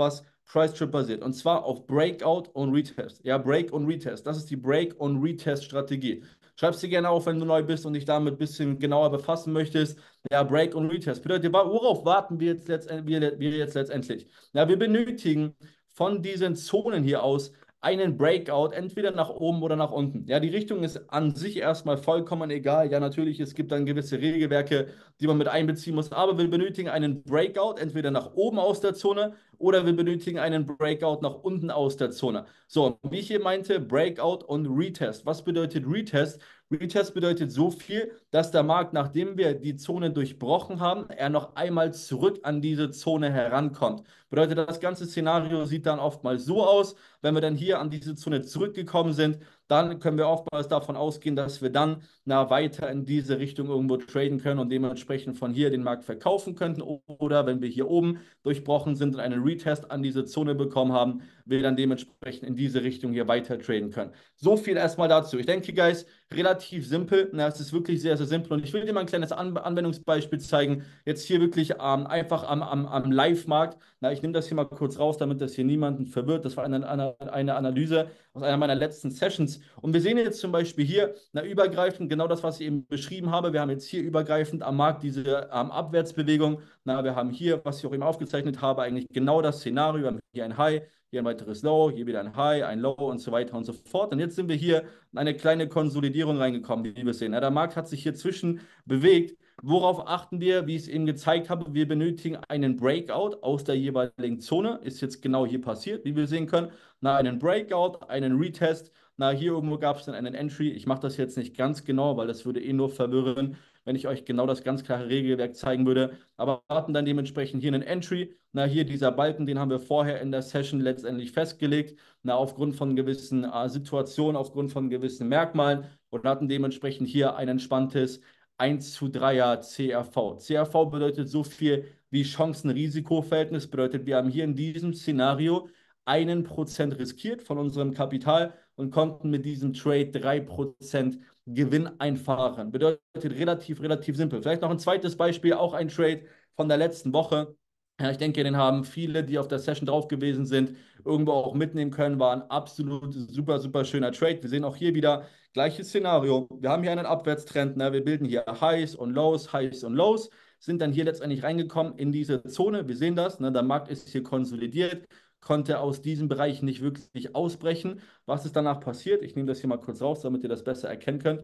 Price Trip basiert. Und zwar auf Breakout und Retest. Ja, Break und Retest. Das ist die Break- und Retest-Strategie. Schreib es dir gerne auf, wenn du neu bist und dich damit ein bisschen genauer befassen möchtest. Ja, Break und Retest. Bedeutet, worauf warten wir jetzt, letztend wir, wir jetzt letztendlich? Ja, wir benötigen von diesen Zonen hier aus einen Breakout, entweder nach oben oder nach unten. Ja, die Richtung ist an sich erstmal vollkommen egal. Ja, natürlich, es gibt dann gewisse Regelwerke, die man mit einbeziehen muss, aber wir benötigen einen Breakout, entweder nach oben aus der Zone oder wir benötigen einen Breakout nach unten aus der Zone. So, wie ich hier meinte, Breakout und Retest. Was bedeutet Retest? Retest bedeutet so viel, dass der Markt, nachdem wir die Zone durchbrochen haben, er noch einmal zurück an diese Zone herankommt. Bedeutet, das ganze Szenario sieht dann oftmals so aus, wenn wir dann hier an diese Zone zurückgekommen sind, dann können wir oftmals davon ausgehen, dass wir dann na, weiter in diese Richtung irgendwo traden können und dementsprechend von hier den Markt verkaufen könnten. Oder wenn wir hier oben durchbrochen sind und einen Retest an diese Zone bekommen haben, wir dann dementsprechend in diese Richtung hier weiter traden können. So viel erstmal dazu. Ich denke, Guys, relativ simpel. Na, es ist wirklich sehr, sehr simpel. Und ich will dir mal ein kleines An Anwendungsbeispiel zeigen. Jetzt hier wirklich ähm, einfach am, am, am Live-Markt. Na, ich nehme das hier mal kurz raus, damit das hier niemanden verwirrt. Das war eine, eine, eine Analyse aus einer meiner letzten Sessions. Und wir sehen jetzt zum Beispiel hier, na, übergreifend genau das, was ich eben beschrieben habe. Wir haben jetzt hier übergreifend am Markt diese ähm, Abwärtsbewegung. Na, wir haben hier, was ich auch eben aufgezeichnet habe, eigentlich genau das Szenario. Wir haben hier ein High, hier ein weiteres Low, hier wieder ein High, ein Low und so weiter und so fort. Und jetzt sind wir hier in eine kleine Konsolidierung reingekommen, wie wir sehen. Ja, der Markt hat sich hier zwischen bewegt. Worauf achten wir, wie ich es eben gezeigt habe? Wir benötigen einen Breakout aus der jeweiligen Zone. Ist jetzt genau hier passiert, wie wir sehen können. Na, einen Breakout, einen Retest. Na, hier irgendwo gab es dann einen Entry. Ich mache das jetzt nicht ganz genau, weil das würde eh nur verwirren, wenn ich euch genau das ganz klare Regelwerk zeigen würde. Aber wir hatten dann dementsprechend hier einen Entry. Na, hier dieser Balken, den haben wir vorher in der Session letztendlich festgelegt. Na, aufgrund von gewissen äh, Situationen, aufgrund von gewissen Merkmalen und hatten dementsprechend hier ein entspanntes eins zu dreier C R V. C R V bedeutet so viel wie Chancen-Risiko-Verhältnis. Bedeutet, wir haben hier in diesem Szenario einen Prozent riskiert von unserem Kapital und konnten mit diesem Trade drei Prozent Gewinn einfahren. Bedeutet relativ, relativ simpel. Vielleicht noch ein zweites Beispiel, auch ein Trade von der letzten Woche. Ja, ich denke, den haben viele, die auf der Session drauf gewesen sind, irgendwo auch mitnehmen können. War ein absolut super, super schöner Trade. Wir sehen auch hier wieder gleiches Szenario. Wir haben hier einen Abwärtstrend. Ne? Wir bilden hier Highs und Lows, Highs und Lows, sind dann hier letztendlich reingekommen in diese Zone. Wir sehen das. Ne? Der Markt ist hier konsolidiert, konnte aus diesem Bereich nicht wirklich ausbrechen. Was ist danach passiert? Ich nehme das hier mal kurz raus, damit ihr das besser erkennen könnt.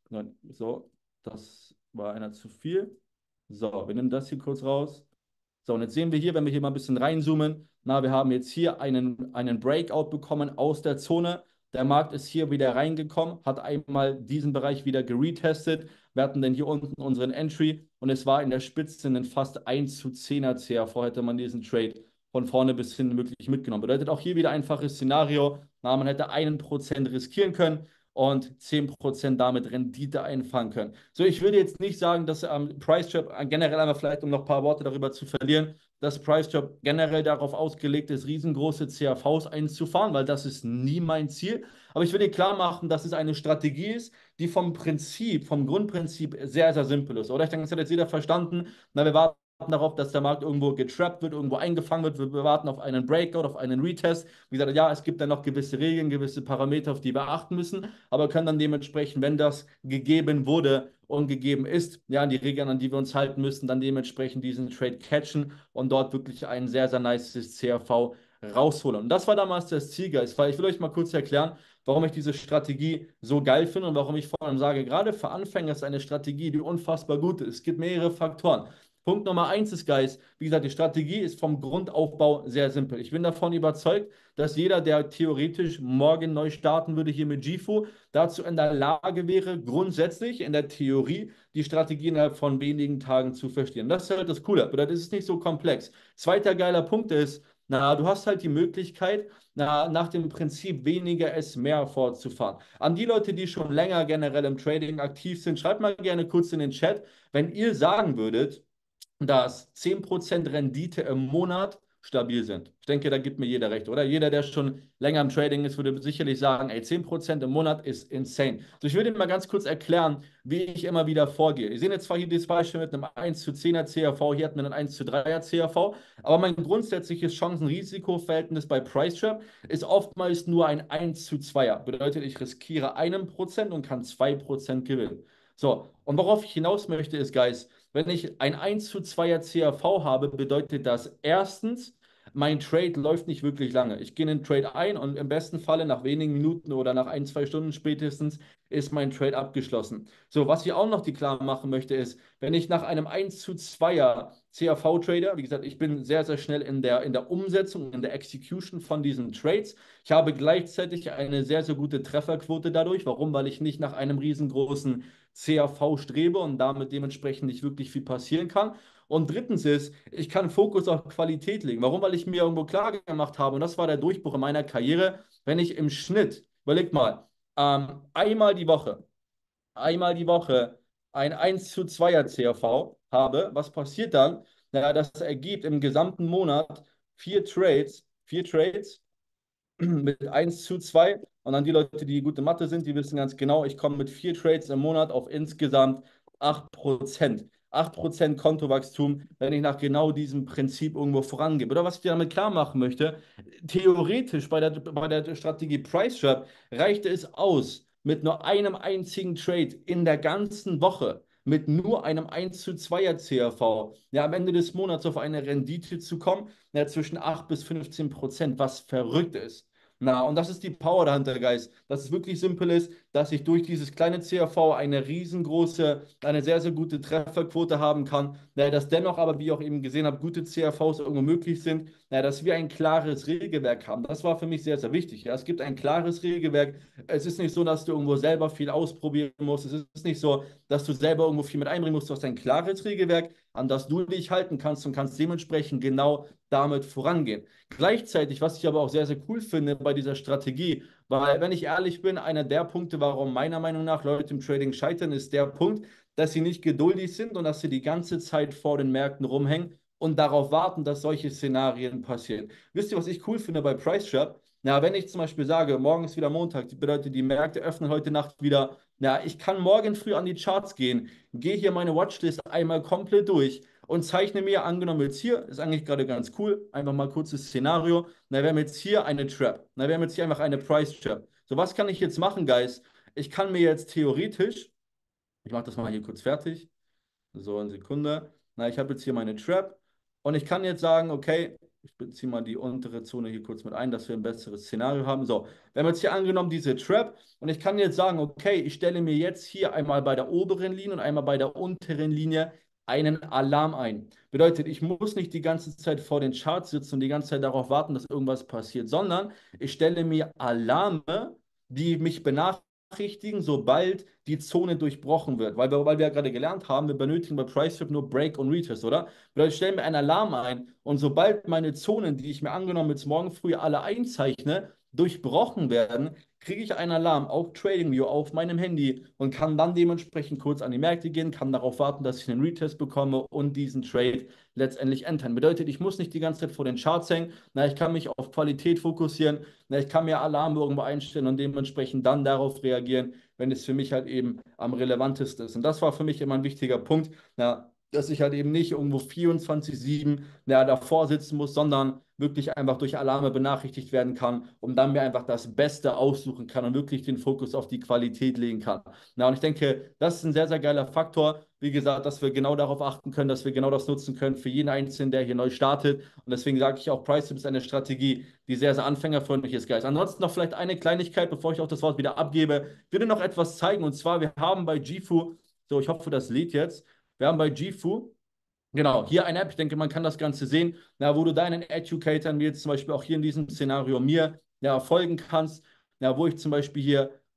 So, das war einer zu viel. So, wir nehmen das hier kurz raus. So, und jetzt sehen wir hier, wenn wir hier mal ein bisschen reinzoomen, na, wir haben jetzt hier einen, einen Breakout bekommen aus der Zone. Der Markt ist hier wieder reingekommen, hat einmal diesen Bereich wieder geretestet. Wir hatten dann hier unten unseren Entry und es war in der Spitze ein fast eins zu zehner C R V, hätte man diesen Trade von vorne bis hin wirklich mitgenommen. Bedeutet auch hier wieder einfaches Szenario. Na, man hätte einen Prozent riskieren können und zehn Prozent damit Rendite einfangen können. So, ich würde jetzt nicht sagen, dass ähm, Price Trap generell einmal vielleicht, um noch ein paar Worte darüber zu verlieren, dass Price Trap generell darauf ausgelegt ist, riesengroße C R Vs einzufahren, weil das ist nie mein Ziel. Aber ich will dir klar machen, dass es eine Strategie ist, die vom Prinzip, vom Grundprinzip sehr, sehr simpel ist. Oder ich denke, das hat jetzt jeder verstanden. Na, wir warten darauf, dass der Markt irgendwo getrappt wird, irgendwo eingefangen wird. Wir warten auf einen Breakout, auf einen Retest. Wie gesagt, ja, es gibt dann noch gewisse Regeln, gewisse Parameter, auf die wir achten müssen, aber können dann dementsprechend, wenn das gegeben wurde und gegeben ist, ja, die Regeln, an die wir uns halten müssen, dann dementsprechend diesen Trade catchen und dort wirklich ein sehr, sehr nices C R V rausholen. Und das war damals das Ziel, Guys, weil ich will euch mal kurz erklären, warum ich diese Strategie so geil finde und warum ich vor allem sage, gerade für Anfänger ist eine Strategie, die unfassbar gut ist. Es gibt mehrere Faktoren. Punkt Nummer eins ist, Guys, wie gesagt, die Strategie ist vom Grundaufbau sehr simpel. Ich bin davon überzeugt, dass jeder, der theoretisch morgen neu starten würde hier mit G F U, dazu in der Lage wäre, grundsätzlich in der Theorie die Strategie innerhalb von wenigen Tagen zu verstehen. Das ist halt das Coole, aber das ist nicht so komplex. Zweiter geiler Punkt ist, na, du hast halt die Möglichkeit, na, nach dem Prinzip weniger ist mehr fortzufahren. An die Leute, die schon länger generell im Trading aktiv sind, schreibt mal gerne kurz in den Chat, wenn ihr sagen würdet, dass zehn Prozent Rendite im Monat stabil sind. Ich denke, da gibt mir jeder recht, oder? Jeder, der schon länger im Trading ist, würde sicherlich sagen, ey, zehn Prozent im Monat ist insane. So, ich würde Ihnen mal ganz kurz erklären, wie ich immer wieder vorgehe. Sie sehen jetzt zwar hier dieses Beispiel mit einem eins zu zehner C A V, hier hat man einen eins zu dreier C A V, aber mein grundsätzliches Chancen-Risiko-Verhältnis bei PriceTrap ist oftmals nur ein eins zu zweier. Bedeutet, ich riskiere einen Prozent und kann zwei Prozent gewinnen. So, und worauf ich hinaus möchte, ist, Guys, wenn ich ein eins zu zweier C A V habe, bedeutet das erstens, mein Trade läuft nicht wirklich lange. Ich gehe in den Trade ein und im besten Falle nach wenigen Minuten oder nach ein, zwei Stunden spätestens ist mein Trade abgeschlossen. So, was ich auch noch die klar machen möchte, ist, wenn ich nach einem eins zu zweier C A V-Trader, wie gesagt, ich bin sehr, sehr schnell in der, in der Umsetzung, in der Execution von diesen Trades. Ich habe gleichzeitig eine sehr, sehr gute Trefferquote dadurch. Warum? Weil ich nicht nach einem riesengroßen C A V strebe und damit dementsprechend nicht wirklich viel passieren kann. Und drittens ist, ich kann Fokus auf Qualität legen. Warum? Weil ich mir irgendwo klar gemacht habe, und das war der Durchbruch in meiner Karriere, wenn ich im Schnitt, überleg mal, ähm, einmal die Woche, einmal die Woche ein eins zu zweier C A V habe, was passiert dann? Naja, das ergibt im gesamten Monat vier Trades, vier Trades mit eins zu zwei. Und dann die Leute, die gute Mathe sind, die wissen ganz genau, ich komme mit vier Trades im Monat auf insgesamt acht Prozent. acht Prozent Kontowachstum, wenn ich nach genau diesem Prinzip irgendwo vorangehe. Oder was ich dir damit klar machen möchte, theoretisch bei der, bei der Strategie Price Trap reichte es aus, mit nur einem einzigen Trade in der ganzen Woche, mit nur einem eins zu zweier C A V, ja, am Ende des Monats auf eine Rendite zu kommen, ja, zwischen acht bis fünfzehn Prozent, was verrückt ist. Na, und das ist die Power dahinter, Guys. Dass es wirklich simpel ist, dass ich durch dieses kleine C A V eine riesengroße, eine sehr, sehr gute Trefferquote haben kann. Na, dass dennoch aber, wie ich auch eben gesehen habe, gute C A Vs irgendwo möglich sind. Na, dass wir ein klares Regelwerk haben. Das war für mich sehr, sehr wichtig. Ja, es gibt ein klares Regelwerk. Es ist nicht so, dass du irgendwo selber viel ausprobieren musst. Es ist nicht so, dass du selber irgendwo viel mit einbringen musst. Du hast ein klares Regelwerk, an das du dich halten kannst und kannst dementsprechend genau damit vorangehen. Gleichzeitig, was ich aber auch sehr, sehr cool finde bei dieser Strategie, weil, wenn ich ehrlich bin, einer der Punkte, warum meiner Meinung nach Leute im Trading scheitern, ist der Punkt, dass sie nicht geduldig sind und dass sie die ganze Zeit vor den Märkten rumhängen und darauf warten, dass solche Szenarien passieren. Wisst ihr, was ich cool finde bei PriceTrap? Na, wenn ich zum Beispiel sage, morgen ist wieder Montag, das bedeutet, die Märkte öffnen heute Nacht wieder. Na, ich kann morgen früh an die Charts gehen, gehe hier meine Watchlist einmal komplett durch und zeichne mir, angenommen jetzt hier, ist eigentlich gerade ganz cool, einfach mal kurzes Szenario, na, wir haben jetzt hier eine Trap, na, wir haben jetzt hier einfach eine Price Trap. So, was kann ich jetzt machen, Guys? Ich kann mir jetzt theoretisch, ich mache das mal hier kurz fertig, so eine Sekunde, na, ich habe jetzt hier meine Trap und ich kann jetzt sagen, okay, ich beziehe mal die untere Zone hier kurz mit ein, dass wir ein besseres Szenario haben. So, wir haben jetzt hier angenommen diese Trap und ich kann jetzt sagen, okay, ich stelle mir jetzt hier einmal bei der oberen Linie und einmal bei der unteren Linie einen Alarm ein. Bedeutet, ich muss nicht die ganze Zeit vor den Charts sitzen und die ganze Zeit darauf warten, dass irgendwas passiert, sondern ich stelle mir Alarme, die mich benachrichtigen, sobald die Zone durchbrochen wird. Weil wir, weil wir ja gerade gelernt haben, wir benötigen bei PriceTrap nur Break und Retest, oder? Bedeutet, ich stelle mir einen Alarm ein und sobald meine Zonen, die ich mir angenommen jetzt morgen früh alle einzeichne, durchbrochen werden, kriege ich einen Alarm auf TradingView auf meinem Handy und kann dann dementsprechend kurz an die Märkte gehen, kann darauf warten, dass ich einen Retest bekomme und diesen Trade letztendlich entern. Bedeutet, ich muss nicht die ganze Zeit vor den Charts hängen, na, ich kann mich auf Qualität fokussieren, na, ich kann mir Alarme irgendwo einstellen und dementsprechend dann darauf reagieren, wenn es für mich halt eben am relevantesten ist. Und das war für mich immer ein wichtiger Punkt, na, dass ich halt eben nicht irgendwo vierundzwanzig sieben ja, davor sitzen muss, sondern wirklich einfach durch Alarme benachrichtigt werden kann und dann mir einfach das Beste aussuchen kann und wirklich den Fokus auf die Qualität legen kann. Na, und ich denke, das ist ein sehr, sehr geiler Faktor. Wie gesagt, dass wir genau darauf achten können, dass wir genau das nutzen können für jeden Einzelnen, der hier neu startet. Und deswegen sage ich auch, PriceTrap ist eine Strategie, die sehr, sehr anfängerfreundlich ist, Guys. Ansonsten noch vielleicht eine Kleinigkeit, bevor ich auch das Wort wieder abgebe. Ich würde noch etwas zeigen. Und zwar, wir haben bei G F U, so, ich hoffe, das lädt jetzt. Wir haben bei G F U, genau, hier eine App, ich denke, man kann das Ganze sehen, na, wo du deinen Educatoren, wie jetzt zum Beispiel auch hier in diesem Szenario mir, ja, folgen kannst, ja, wo ich zum Beispiel hier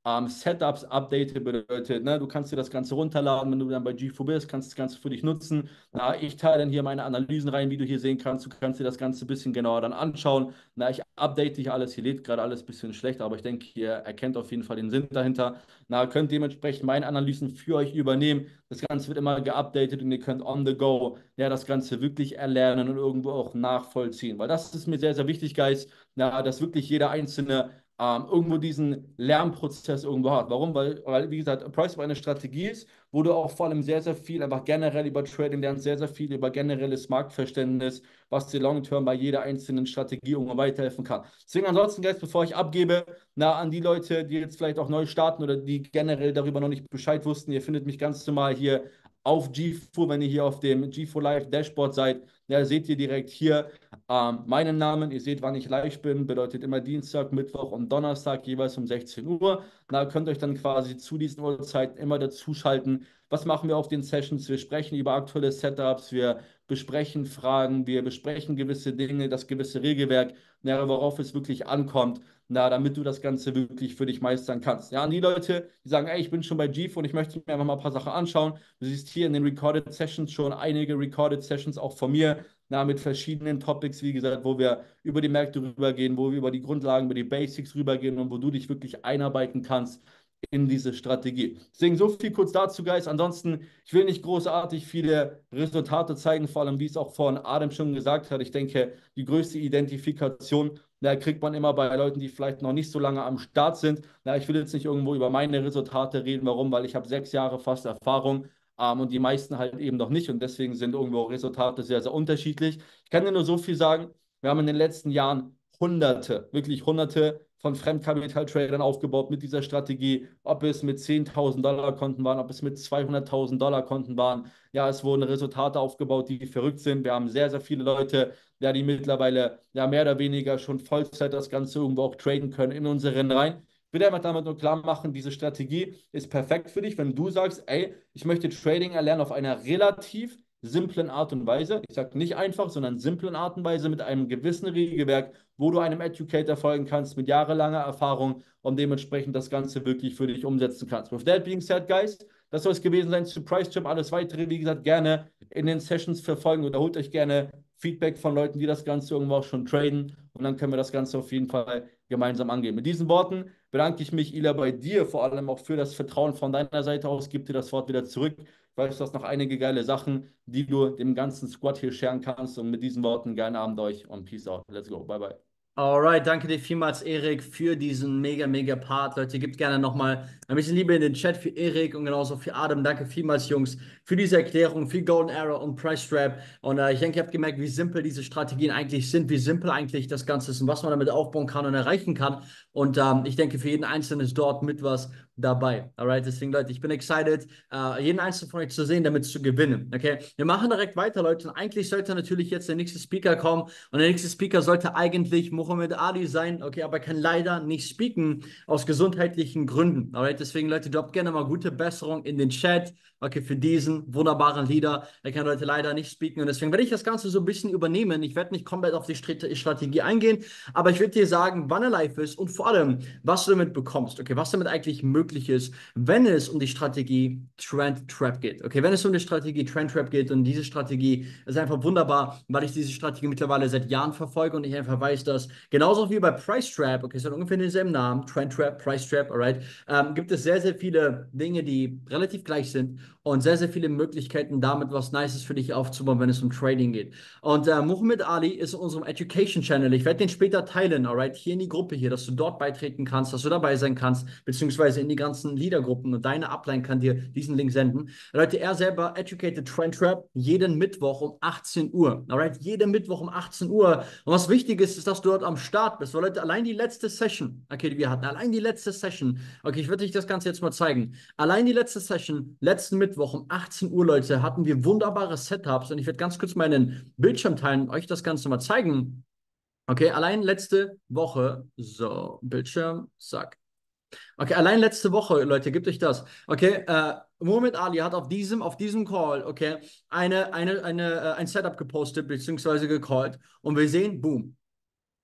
ähm, Setups update, bedeutet, ne, du kannst dir das Ganze runterladen, wenn du dann bei G vier bist, kannst das Ganze für dich nutzen. Na, ich teile dann hier meine Analysen rein, wie du hier sehen kannst. Du kannst dir das Ganze ein bisschen genauer dann anschauen. Na, ich update dich alles. Hier lädt gerade alles ein bisschen schlecht, aber ich denke, ihr erkennt auf jeden Fall den Sinn dahinter. Na, könnt dementsprechend meine Analysen für euch übernehmen. Das Ganze wird immer geupdatet und ihr könnt on the go ja das Ganze wirklich erlernen und irgendwo auch nachvollziehen. Weil das ist mir sehr, sehr wichtig, Guys, na, dass wirklich jeder Einzelne ähm, irgendwo diesen Lernprozess irgendwo hat. Warum? Weil, weil, wie gesagt, Price eine Strategie ist, wo du auch vor allem sehr, sehr viel einfach generell über Trading lernst, sehr, sehr viel über generelles Marktverständnis, was dir long-term bei jeder einzelnen Strategie irgendwo weiterhelfen kann. Deswegen ansonsten, Guys, bevor ich abgebe, na, an die Leute, die jetzt vielleicht auch neu starten oder die generell darüber noch nicht Bescheid wussten, ihr findet mich ganz normal hier auf G vier, wenn ihr hier auf dem G vier Live Dashboard seid, ja, seht ihr direkt hier ähm, meinen Namen. Ihr seht, wann ich live bin, bedeutet immer Dienstag, Mittwoch und Donnerstag jeweils um sechzehn Uhr. Da könnt ihr euch dann quasi zu diesen Uhrzeiten immer dazuschalten. Was machen wir auf den Sessions? Wir sprechen über aktuelle Setups, wir besprechen Fragen, wir besprechen gewisse Dinge, das gewisse Regelwerk, ja, worauf es wirklich ankommt, na, damit du das Ganze wirklich für dich meistern kannst. Ja, an die Leute, die sagen, ey, ich bin schon bei G vier und ich möchte mir einfach mal ein paar Sachen anschauen. Du siehst hier in den Recorded Sessions schon einige Recorded Sessions auch von mir, na, mit verschiedenen Topics, wie gesagt, wo wir über die Märkte rübergehen, wo wir über die Grundlagen, über die Basics rübergehen und wo du dich wirklich einarbeiten kannst in diese Strategie. Deswegen so viel kurz dazu, Guys. Ansonsten, ich will nicht großartig viele Resultate zeigen, vor allem, wie es auch von Adam schon gesagt hat. Ich denke, die größte Identifikation, da kriegt man immer bei Leuten, die vielleicht noch nicht so lange am Start sind. Na, ich will jetzt nicht irgendwo über meine Resultate reden. Warum? Weil ich habe sechs Jahre fast Erfahrung ähm, und die meisten halt eben noch nicht. Und deswegen sind irgendwo Resultate sehr, sehr unterschiedlich. Ich kann dir nur so viel sagen. Wir haben in den letzten Jahren Hunderte, wirklich Hunderte von Fremdkapital-Tradern aufgebaut mit dieser Strategie, ob es mit zehntausend Dollar Konten waren, ob es mit zweihunderttausend Dollar Konten waren. Ja, es wurden Resultate aufgebaut, die verrückt sind. Wir haben sehr, sehr viele Leute, ja, die mittlerweile ja mehr oder weniger schon Vollzeit das Ganze irgendwo auch traden können in unsere Reihen. Ich will einfach damit nur klar machen, diese Strategie ist perfekt für dich, wenn du sagst, ey, ich möchte Trading erlernen auf einer relativ simplen Art und Weise. Ich sage nicht einfach, sondern simplen Art und Weise mit einem gewissen Regelwerk, wo du einem Educator folgen kannst mit jahrelanger Erfahrung und dementsprechend das Ganze wirklich für dich umsetzen kannst. With that being said, guys, das soll es gewesen sein zu Price Jump. Alles weitere, wie gesagt, gerne in den Sessions verfolgen oder holt euch gerne Feedback von Leuten, die das Ganze irgendwo auch schon traden und dann können wir das Ganze auf jeden Fall gemeinsam angehen. Mit diesen Worten bedanke ich mich, Ila, bei dir vor allem auch für das Vertrauen von deiner Seite aus. Gib dir das Wort wieder zurück. Ich weiß, du hast noch einige geile Sachen, die du dem ganzen Squad hier sharen kannst. Und mit diesen Worten, geilen Abend euch und Peace out. Let's go. Bye, bye. Alright, danke dir vielmals, Erik, für diesen mega, mega Part. Leute, gebt gerne nochmal ein bisschen Liebe in den Chat für Erik und genauso für Adam. Danke vielmals, Jungs, für diese Erklärung, für Golden Arrow und Price Trap. Und äh, ich denke, ihr habt gemerkt, wie simpel diese Strategien eigentlich sind, wie simpel eigentlich das Ganze ist und was man damit aufbauen kann und erreichen kann. Und ähm, ich denke, für jeden Einzelnen ist dort mit was dabei. Alright, deswegen, Leute, ich bin excited, äh, jeden Einzelnen von euch zu sehen, damit zu gewinnen. Okay, wir machen direkt weiter, Leute. Und eigentlich sollte natürlich jetzt der nächste Speaker kommen. Und der nächste Speaker sollte eigentlich Muhammad Ali sein. Okay, aber er kann leider nicht speaken aus gesundheitlichen Gründen. Alright, deswegen, Leute, droppt gerne mal gute Besserung in den Chat. Okay, für diesen wunderbaren Leader. Er kann heute leider nicht speaken. Und deswegen werde ich das Ganze so ein bisschen übernehmen. Ich werde nicht komplett auf die Strategie eingehen, aber ich werde dir sagen, wann er live ist und vor allem, was du damit bekommst. Okay, was damit eigentlich möglich ist, wenn es um die Strategie Trend Trap geht. Okay, wenn es um die Strategie Trend Trap geht und diese Strategie ist einfach wunderbar, weil ich diese Strategie mittlerweile seit Jahren verfolge und ich einfach weiß, dass genauso wie bei Price Trap, okay, es hat ungefähr denselben Namen, Trend Trap, Price Trap, alright, ähm, gibt es sehr, sehr viele Dinge, die relativ gleich sind und sehr, sehr viele Möglichkeiten, damit was Nices für dich aufzubauen, wenn es um Trading geht. Und äh, Muhammad Ali ist in unserem Education Channel. Ich werde den später teilen, alright, hier in die Gruppe hier, dass du dort beitreten kannst, dass du dabei sein kannst, beziehungsweise in die ganzen Leadergruppen und deine Upline kann dir diesen Link senden. Leute, er selber Educated Trend Trap jeden Mittwoch um achtzehn Uhr, alright, jeden Mittwoch um achtzehn Uhr. Und was wichtig ist, ist, dass du dort am Start bist, weil Leute, allein die letzte Session, okay, die wir hatten, allein die letzte Session, okay, ich würde dich das Ganze jetzt mal zeigen, allein die letzte Session, letzten Mittwoch um achtzehn Uhr, Leute, hatten wir wunderbare Setups und ich werde ganz kurz meinen Bildschirm teilen und euch das Ganze mal zeigen. Okay, allein letzte Woche, so, Bildschirm, zack. Okay, allein letzte Woche, Leute, gebt euch das. Okay, äh, Muhammad Ali hat auf diesem, auf diesem Call, okay, eine, eine, eine, äh, ein Setup gepostet, beziehungsweise gecallt. Und wir sehen, boom.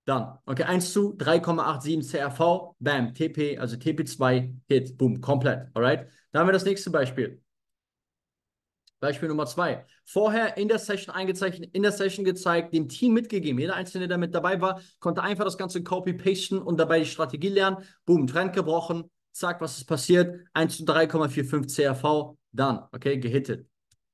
Dann, okay, eins zu drei Komma siebenundachtzig C R V, bam, T P, also T P zwei, Hit, boom, komplett, alright? Dann haben wir das nächste Beispiel. Beispiel Nummer zwei. Vorher in der Session eingezeichnet, in der Session gezeigt, dem Team mitgegeben. Jeder Einzelne, der mit dabei war, konnte einfach das Ganze copy-pasten und dabei die Strategie lernen. Boom, Trend gebrochen. Zack, was ist passiert? eins zu drei Komma fünfundvierzig C R V, dann, okay, gehittet.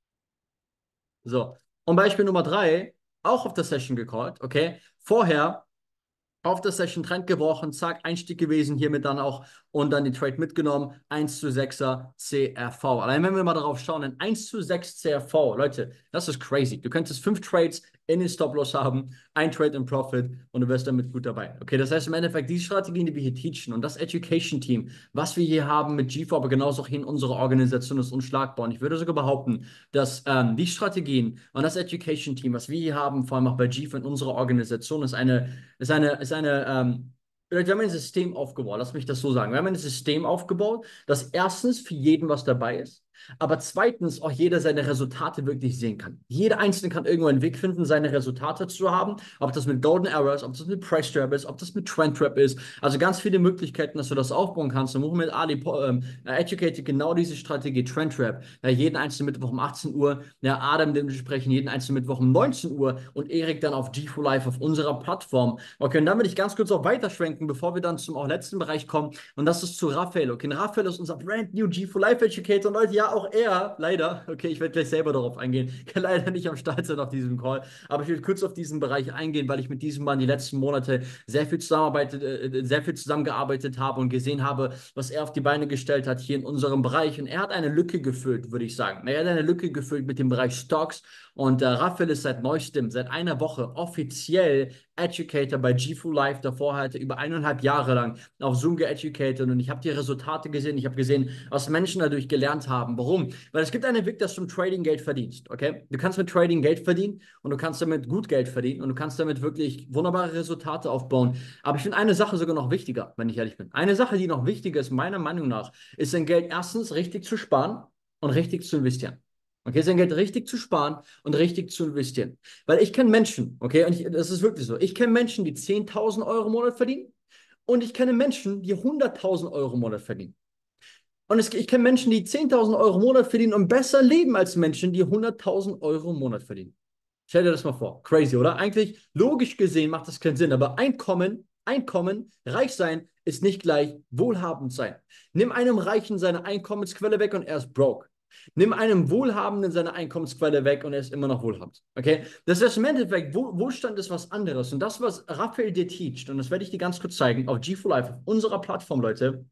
So. Und Beispiel Nummer drei, auch auf der Session gecallt, okay? Vorher auf der Session Trend gebrochen, zack, Einstieg gewesen, hiermit dann auch und dann die Trade mitgenommen, eins zu sechser C R V. Allein wenn wir mal darauf schauen, ein eins zu sechs C R V, Leute, das ist crazy. Du könntest fünf Trades in den Stop-Loss haben, ein Trade in Profit und du wirst damit gut dabei. Okay, das heißt im Endeffekt, die Strategien, die wir hier teachen und das Education-Team, was wir hier haben mit G vier, aber genauso auch hier in unserer Organisation ist unschlagbar. Und ich würde sogar behaupten, dass ähm, die Strategien und das Education-Team, was wir hier haben, vor allem auch bei G vier in unserer Organisation, ist eine, ist eine, ist eine, ähm, wir haben ein System aufgebaut, lass mich das so sagen. Wir haben ein System aufgebaut, das erstens für jeden was dabei ist, aber zweitens auch jeder seine Resultate wirklich sehen kann. Jeder Einzelne kann irgendwo einen Weg finden, seine Resultate zu haben, ob das mit Golden Arrows, ob das mit Price Trap ist, ob das mit Trend Trap ist. Also ganz viele Möglichkeiten, dass du das aufbauen kannst. Und Muhammad Ali ähm, educated genau diese Strategie, Trend Trap. Ja, jeden einzelnen Mittwoch um achtzehn Uhr, ja, Adam dementsprechend jeden einzelnen Mittwoch um neunzehn Uhr und Erik dann auf G vier Live auf unserer Plattform. Okay, und dann würde ich ganz kurz auch weiterschwenken, bevor wir dann zum auch letzten Bereich kommen. Und das ist zu Raphael. Okay, und Raphael ist unser brand new G vier Live Educator. Und Leute, ja, auch er, leider, okay, ich werde gleich selber darauf eingehen, kann leider nicht am Start sein auf diesem Call, aber ich will kurz auf diesen Bereich eingehen, weil ich mit diesem Mann die letzten Monate sehr viel zusammenarbeitet, äh, sehr viel zusammengearbeitet habe und gesehen habe, was er auf die Beine gestellt hat hier in unserem Bereich. Und er hat eine Lücke gefüllt, würde ich sagen. Er hat eine Lücke gefüllt mit dem Bereich Stocks. Und äh, Raphael ist seit neuestem, seit einer Woche offiziell Educator bei G vier Live. Davor hat er über eineinhalb Jahre lang auf Zoom geeducated und ich habe die Resultate gesehen. Ich habe gesehen, was Menschen dadurch gelernt haben. Warum? Weil es gibt einen Weg, dass du mit Trading Geld verdienst, okay? Du kannst mit Trading Geld verdienen und du kannst damit gut Geld verdienen und du kannst damit wirklich wunderbare Resultate aufbauen. Aber ich finde eine Sache sogar noch wichtiger, wenn ich ehrlich bin. Eine Sache, die noch wichtiger ist, meiner Meinung nach, ist dein Geld erstens richtig zu sparen und richtig zu investieren. Okay, sein Geld richtig zu sparen und richtig zu investieren. Weil ich kenne Menschen, okay, und ich, das ist wirklich so, ich kenne Menschen, die zehntausend Euro im Monat verdienen und ich kenne Menschen, die hunderttausend Euro im Monat verdienen. Und es, ich kenne Menschen, die zehntausend Euro im Monat verdienen und besser leben als Menschen, die hunderttausend Euro im Monat verdienen. Stell dir das mal vor. Crazy, oder? Eigentlich, logisch gesehen, macht das keinen Sinn, aber Einkommen, Einkommen, reich sein, ist nicht gleich wohlhabend sein. Nimm einem Reichen seine Einkommensquelle weg und er ist broke. Nimm einem Wohlhabenden seine Einkommensquelle weg und er ist immer noch wohlhabend. Okay? Das heißt im Endeffekt, Wohlstand ist was anderes. Und das, was Raphael dir teacht, und das werde ich dir ganz kurz zeigen, auf G vier Live, auf unserer Plattform, Leute,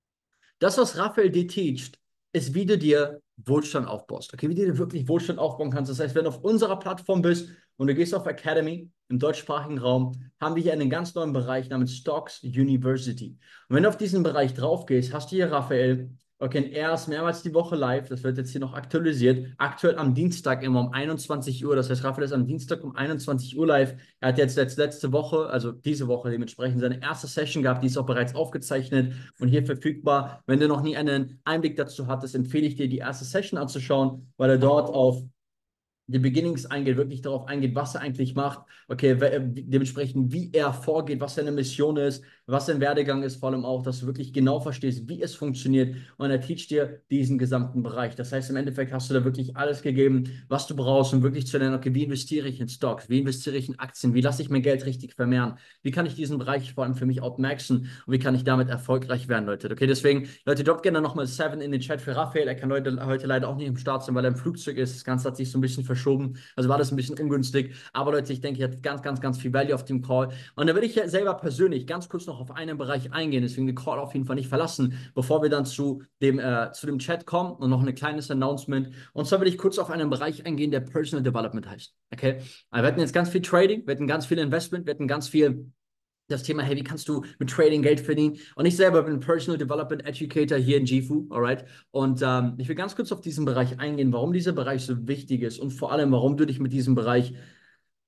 das, was Raphael dir teacht, ist, wie du dir Wohlstand aufbaust. Okay, wie du dir wirklich Wohlstand aufbauen kannst. Das heißt, wenn du auf unserer Plattform bist und du gehst auf Academy im deutschsprachigen Raum, haben wir hier einen ganz neuen Bereich namens Stocks University. Und wenn du auf diesen Bereich drauf gehst, hast du hier Raphael. Okay, er ist mehrmals die Woche live. Das wird jetzt hier noch aktualisiert. Aktuell am Dienstag immer um einundzwanzig Uhr. Das heißt, Raphael ist am Dienstag um einundzwanzig Uhr live. Er hat jetzt letzte Woche, also diese Woche dementsprechend, seine erste Session gehabt. Die ist auch bereits aufgezeichnet und hier verfügbar. Wenn du noch nie einen Einblick dazu hattest, empfehle ich dir, die erste Session anzuschauen, weil er dort auf die Beginnings eingeht, wirklich darauf eingeht, was er eigentlich macht, okay, dementsprechend, wie er vorgeht, was seine Mission ist, was sein Werdegang ist, vor allem auch, dass du wirklich genau verstehst, wie es funktioniert und er teacht dir diesen gesamten Bereich. Das heißt, im Endeffekt hast du da wirklich alles gegeben, was du brauchst, um wirklich zu lernen, okay, wie investiere ich in Stocks, wie investiere ich in Aktien, wie lasse ich mein Geld richtig vermehren, wie kann ich diesen Bereich vor allem für mich outmaxen und wie kann ich damit erfolgreich werden, Leute. Okay, deswegen, Leute, droppt gerne nochmal Seven in den Chat für Raphael. Er kann heute, heute leider auch nicht im Start sein, weil er im Flugzeug ist. Das Ganze hat sich so ein bisschen verschoben. Also war das ein bisschen ungünstig. Aber Leute, ich denke, ich hatte ganz, ganz, ganz viel Value auf dem Call. Und da will ich ja selber persönlich ganz kurz noch auf einen Bereich eingehen. Deswegen den Call auf jeden Fall nicht verlassen, bevor wir dann zu dem, äh, zu dem Chat kommen und noch ein kleines Announcement. Und zwar will ich kurz auf einen Bereich eingehen, der Personal Development heißt. Okay? Wir hatten jetzt ganz viel Trading, wir hatten ganz viel Investment, wir hatten ganz viel das Thema, hey, wie kannst du mit Trading Geld verdienen? Und ich selber bin Personal Development Educator hier in G vier, alright? Und ähm, ich will ganz kurz auf diesen Bereich eingehen, warum dieser Bereich so wichtig ist und vor allem, warum du dich mit diesem Bereich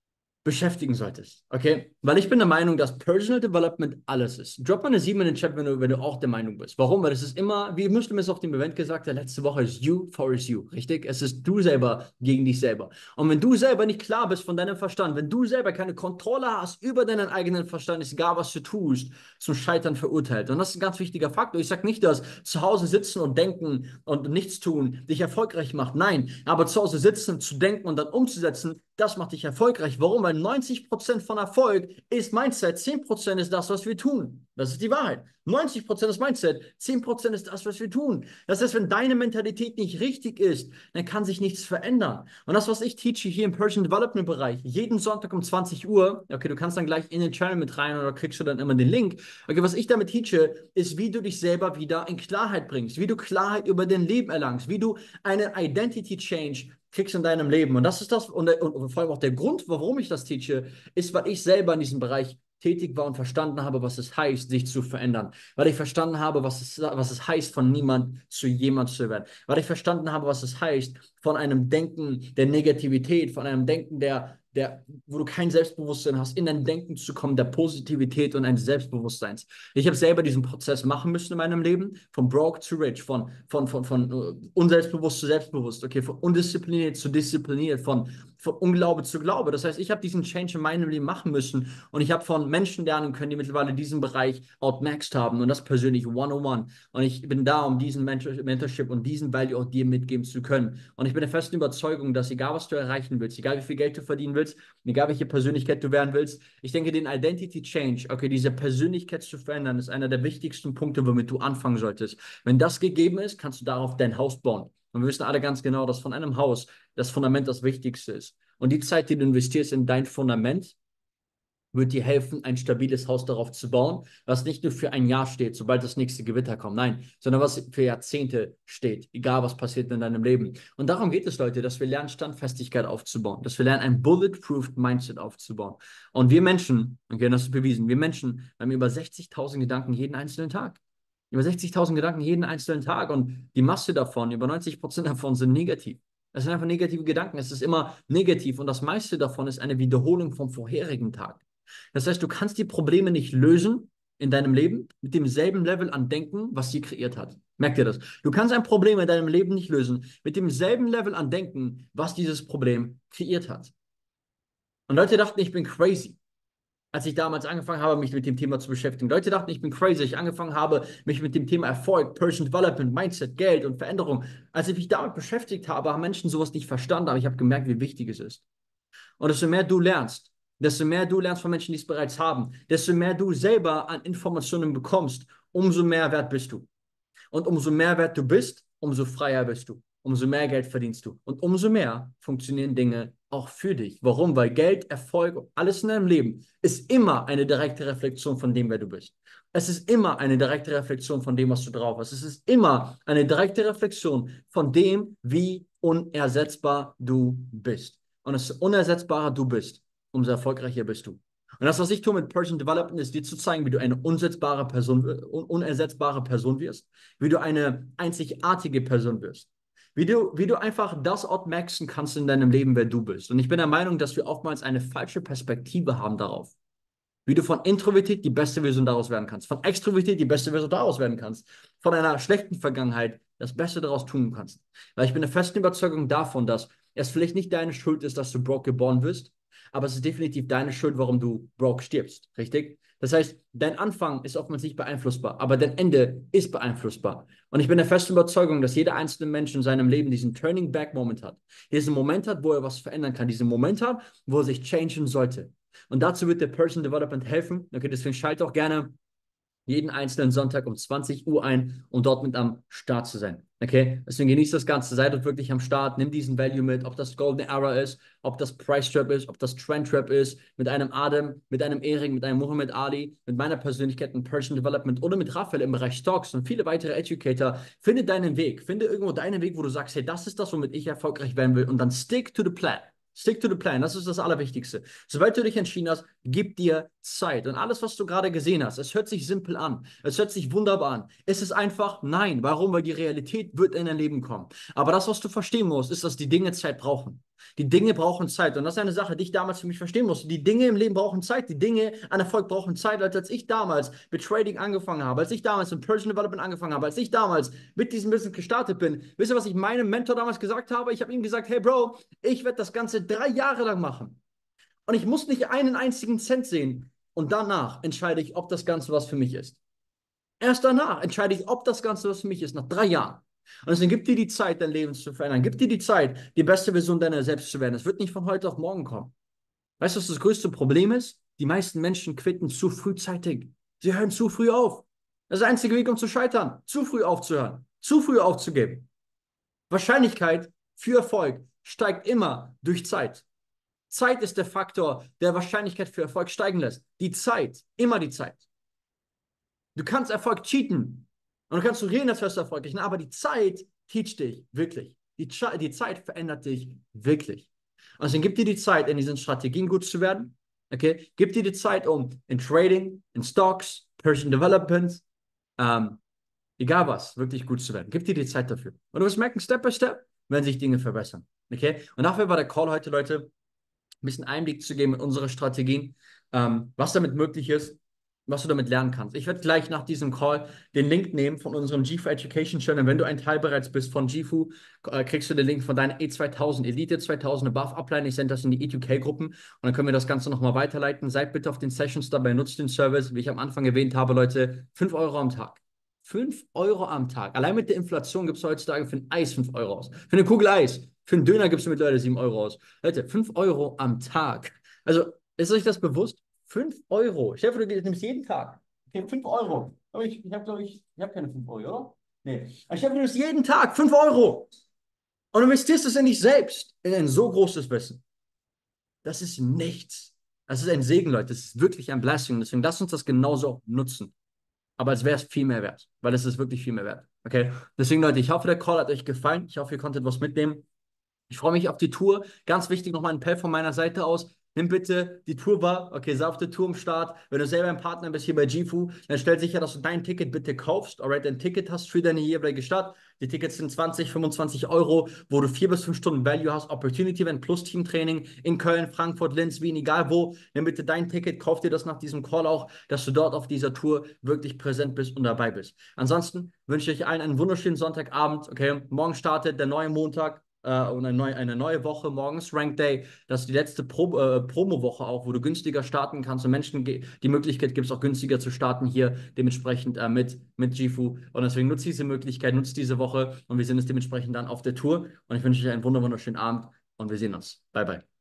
beschäftigen solltest, okay? Weil ich bin der Meinung, dass Personal Development alles ist. Drop mal eine sieben in den Chat, wenn du, wenn du auch der Meinung bist. Warum? Weil es ist immer, wie Muslim es auf dem Event gesagt hat, letzte Woche ist you for is you, richtig? Es ist du selber gegen dich selber. Und wenn du selber nicht klar bist von deinem Verstand, wenn du selber keine Kontrolle hast über deinen eigenen Verstand, ist egal, was du tust, zum Scheitern verurteilt. Und das ist ein ganz wichtiger Faktor. Ich sage nicht, dass zu Hause sitzen und denken und nichts tun dich erfolgreich macht. Nein, aber zu Hause sitzen, zu denken und dann umzusetzen, das macht dich erfolgreich. Warum? Weil neunzig Prozent von Erfolg ist Mindset, zehn Prozent ist das, was wir tun. Das ist die Wahrheit. neunzig Prozent ist Mindset, zehn Prozent ist das, was wir tun. Das heißt, wenn deine Mentalität nicht richtig ist, dann kann sich nichts verändern. Und das, was ich teache hier im Personal Development Bereich, jeden Sonntag um zwanzig Uhr, okay, du kannst dann gleich in den Channel mit rein oder kriegst du dann immer den Link. Okay, was ich damit teache, ist, wie du dich selber wieder in Klarheit bringst, wie du Klarheit über dein Leben erlangst, wie du eine Identity Change kriegst in deinem Leben. Und das ist das, und, und vor allem auch der Grund, warum ich das teache, ist, weil ich selber in diesem Bereich tätig war und verstanden habe, was es heißt, sich zu verändern. Weil ich verstanden habe, was es, was es heißt, von niemand zu jemand zu werden. Weil ich verstanden habe, was es heißt, von einem Denken der Negativität, von einem Denken der, der, wo du kein Selbstbewusstsein hast, in ein Denken zu kommen, der Positivität und eines Selbstbewusstseins. Ich habe selber diesen Prozess machen müssen in meinem Leben, von broke zu rich, von, von, von, von uh, unselbstbewusst zu selbstbewusst, okay, von undiszipliniert zu diszipliniert, von, von Unglaube zu Glaube. Das heißt, ich habe diesen Change in meinem Leben machen müssen und ich habe von Menschen lernen können, die mittlerweile diesen Bereich outmaxed haben und das persönlich one-on-one. Und ich bin da, um diesen Mentor Mentorship und diesen Value auch dir mitgeben zu können. Und ich bin der festen Überzeugung, dass egal, was du erreichen willst, egal, wie viel Geld du verdienen willst, egal, welche Persönlichkeit du werden willst, ich denke, den Identity Change, okay, diese Persönlichkeit zu verändern, ist einer der wichtigsten Punkte, womit du anfangen solltest. Wenn das gegeben ist, kannst du darauf dein Haus bauen. Und wir wissen alle ganz genau, dass von einem Haus das Fundament das Wichtigste ist. Und die Zeit, die du investierst in dein Fundament, wird dir helfen, ein stabiles Haus darauf zu bauen, was nicht nur für ein Jahr steht, sobald das nächste Gewitter kommt, nein, sondern was für Jahrzehnte steht, egal was passiert in deinem Leben. Und darum geht es, Leute, dass wir lernen, Standfestigkeit aufzubauen, dass wir lernen, ein bulletproof Mindset aufzubauen. Und wir Menschen, okay, das ist bewiesen, wir Menschen haben über sechzigtausend Gedanken jeden einzelnen Tag. Über sechzigtausend Gedanken jeden einzelnen Tag und die Masse davon, über neunzig Prozent davon sind negativ. Das sind einfach negative Gedanken. Es ist immer negativ und das meiste davon ist eine Wiederholung vom vorherigen Tag. Das heißt, du kannst die Probleme nicht lösen in deinem Leben mit demselben Level an Denken, was sie kreiert hat. Merkt ihr das? Du kannst ein Problem in deinem Leben nicht lösen mit demselben Level an Denken, was dieses Problem kreiert hat. Und Leute dachten, ich bin crazy, als ich damals angefangen habe, mich mit dem Thema zu beschäftigen. Leute dachten, ich bin crazy, als ich angefangen habe, mich mit dem Thema Erfolg, Personal Development, Mindset, Geld und Veränderung, als ich mich damit beschäftigt habe, haben Menschen sowas nicht verstanden, aber ich habe gemerkt, wie wichtig es ist. Und desto mehr du lernst, desto mehr du lernst von Menschen, die es bereits haben, desto mehr du selber an Informationen bekommst, umso mehr wert bist du. Und umso mehr wert du bist, umso freier bist du. Umso mehr Geld verdienst du. Und umso mehr funktionieren Dinge auch für dich. Warum? Weil Geld, Erfolg, alles in deinem Leben ist immer eine direkte Reflexion von dem, wer du bist. Es ist immer eine direkte Reflexion von dem, was du drauf hast. Es ist immer eine direkte Reflexion von dem, wie unersetzbar du bist. Und desto unersetzbarer du bist, umso erfolgreicher bist du. Und das, was ich tue mit Personal Development, ist dir zu zeigen, wie du eine unsetzbare Person, un unersetzbare Person wirst, wie du eine einzigartige Person wirst, wie du, wie du einfach das outmaxen kannst in deinem Leben, wer du bist. Und ich bin der Meinung, dass wir oftmals eine falsche Perspektive haben darauf, wie du von Introvertität die beste Version daraus werden kannst, von Extrovertität die beste Version daraus werden kannst, von einer schlechten Vergangenheit das Beste daraus tun kannst. Weil ich bin der festen Überzeugung davon, dass es vielleicht nicht deine Schuld ist, dass du broke geboren wirst, aber es ist definitiv deine Schuld, warum du broke stirbst, richtig? Das heißt, dein Anfang ist oftmals nicht beeinflussbar, aber dein Ende ist beeinflussbar. Und ich bin der festen Überzeugung, dass jeder einzelne Mensch in seinem Leben diesen Turning-Back-Moment hat. Diesen Moment hat, wo er was verändern kann. Diesen Moment hat, wo er sich changen sollte. Und dazu wird der Personal Development helfen. Okay, deswegen schalte auch gerne jeden einzelnen Sonntag um zwanzig Uhr ein, um dort mit am Start zu sein. Okay? Deswegen genießt das Ganze, seid dort wirklich am Start, nimm diesen Value mit, ob das Golden Era ist, ob das Price Trap ist, ob das Trend Trap ist, mit einem Adam, mit einem Ehring, mit einem Muhammad Ali, mit meiner Persönlichkeit in Personal Development oder mit Raphael im Bereich Stocks und viele weitere Educator. Finde deinen Weg, finde irgendwo deinen Weg, wo du sagst, hey, das ist das, womit ich erfolgreich werden will und dann stick to the plan. Stick to the plan, das ist das Allerwichtigste. Sobald du dich entschieden hast, gib dir Zeit. Und alles, was du gerade gesehen hast, es hört sich simpel an, es hört sich wunderbar an. Es ist einfach nein. Warum? Weil die Realität wird in dein Leben kommen. Aber das, was du verstehen musst, ist, dass die Dinge Zeit brauchen. Die Dinge brauchen Zeit. Und das ist eine Sache, die ich damals für mich verstehen musste. Die Dinge im Leben brauchen Zeit. Die Dinge an Erfolg brauchen Zeit. Als, als ich damals mit Trading angefangen habe, als ich damals mit Personal Development angefangen habe, als ich damals mit diesem Business gestartet bin, wisst ihr, was ich meinem Mentor damals gesagt habe? Ich habe ihm gesagt, hey Bro, ich werde das Ganze drei Jahre lang machen. Und ich muss nicht einen einzigen Cent sehen. Und danach entscheide ich, ob das Ganze was für mich ist. Erst danach entscheide ich, ob das Ganze was für mich ist, nach drei Jahren. Und deswegen gib dir die Zeit, dein Leben zu verändern. Gib dir die Zeit, die beste Version deiner selbst zu werden. Es wird nicht von heute auf morgen kommen. Weißt du, was das größte Problem ist? Die meisten Menschen quitten zu frühzeitig. Sie hören zu früh auf. Das ist der einzige Weg, um zu scheitern. Zu früh aufzuhören. Zu früh aufzugeben. Wahrscheinlichkeit für Erfolg steigt immer durch Zeit. Zeit ist der Faktor, der Wahrscheinlichkeit für Erfolg steigen lässt. Die Zeit. Immer die Zeit. Du kannst Erfolg cheaten. Und du kannst so reden, als wärst du erfolgreich. Aber die Zeit teacht dich wirklich. Die, die Zeit verändert dich wirklich. Und deswegen gib dir die Zeit, in diesen Strategien gut zu werden. Okay? Gib dir die Zeit, um in Trading, in Stocks, Personal Development, ähm, egal was, wirklich gut zu werden. Gib dir die Zeit dafür. Und du wirst merken, Step by Step werden sich Dinge verbessern. Okay? Und dafür war der Call heute, Leute, ein bisschen Einblick zu geben in unsere Strategien, ähm, was damit möglich ist, was du damit lernen kannst. Ich werde gleich nach diesem Call den Link nehmen von unserem G F U Education Channel. Wenn du ein Teil bereits bist von G F U, äh, kriegst du den Link von deiner E zweitausend, Elite zweitausend Above Upline. Ich sende das in die E zwei K-Gruppen und dann können wir das Ganze nochmal weiterleiten. Seid bitte auf den Sessions dabei, nutzt den Service. Wie ich am Anfang erwähnt habe, Leute, fünf Euro am Tag. fünf Euro am Tag. Allein mit der Inflation gibt es heutzutage für ein Eis fünf Euro aus. Für eine Kugel Eis. Für einen Döner gibst du mittlerweile sieben Euro aus. Leute, fünf Euro am Tag. Also, ist euch das bewusst? fünf Euro. Chef, du nimmst jeden Tag. Okay, fünf Euro. Aber ich, ich habe, glaube ich, ich habe keine fünf Euro, oder? Nee. Aber Chef, du nimmst jeden Tag fünf Euro. Und du investierst es in dich selbst. In ein so großes Wissen. Das ist nichts. Das ist ein Segen, Leute. Das ist wirklich ein Blessing. Deswegen lasst uns das genauso auch nutzen. Aber es wäre es viel mehr wert. Weil es ist wirklich viel mehr wert. Okay? Deswegen, Leute, ich hoffe, der Call hat euch gefallen. Ich hoffe, ihr konntet was mitnehmen. Ich freue mich auf die Tour. Ganz wichtig, nochmal ein Appell von meiner Seite aus. Nimm bitte die Tour wahr. Okay, sei auf der Tour am Start. Wenn du selber ein Partner bist hier bei G F U, dann stell sicher, dass du dein Ticket bitte kaufst. Alright, ein Ticket hast für deine jeweilige Stadt. Die Tickets sind zwanzig, fünfundzwanzig Euro, wo du vier bis fünf Stunden Value hast. Opportunity Event plus Teamtraining in Köln, Frankfurt, Linz, Wien, egal wo. Nimm bitte dein Ticket, kauf dir das nach diesem Call auch, dass du dort auf dieser Tour wirklich präsent bist und dabei bist. Ansonsten wünsche ich euch allen einen wunderschönen Sonntagabend. Okay, morgen startet der neue Montag. Uh, und eine neue, eine neue Woche, morgens Rank Day, das ist die letzte Pro, äh, Promo-Woche auch, wo du günstiger starten kannst und Menschen die Möglichkeit gibt es auch günstiger zu starten hier dementsprechend äh, mit, mit G F U und deswegen nutzt diese Möglichkeit, nutzt diese Woche und wir sehen uns dementsprechend dann auf der Tour und ich wünsche euch einen wunderschönen Abend und wir sehen uns. Bye, bye.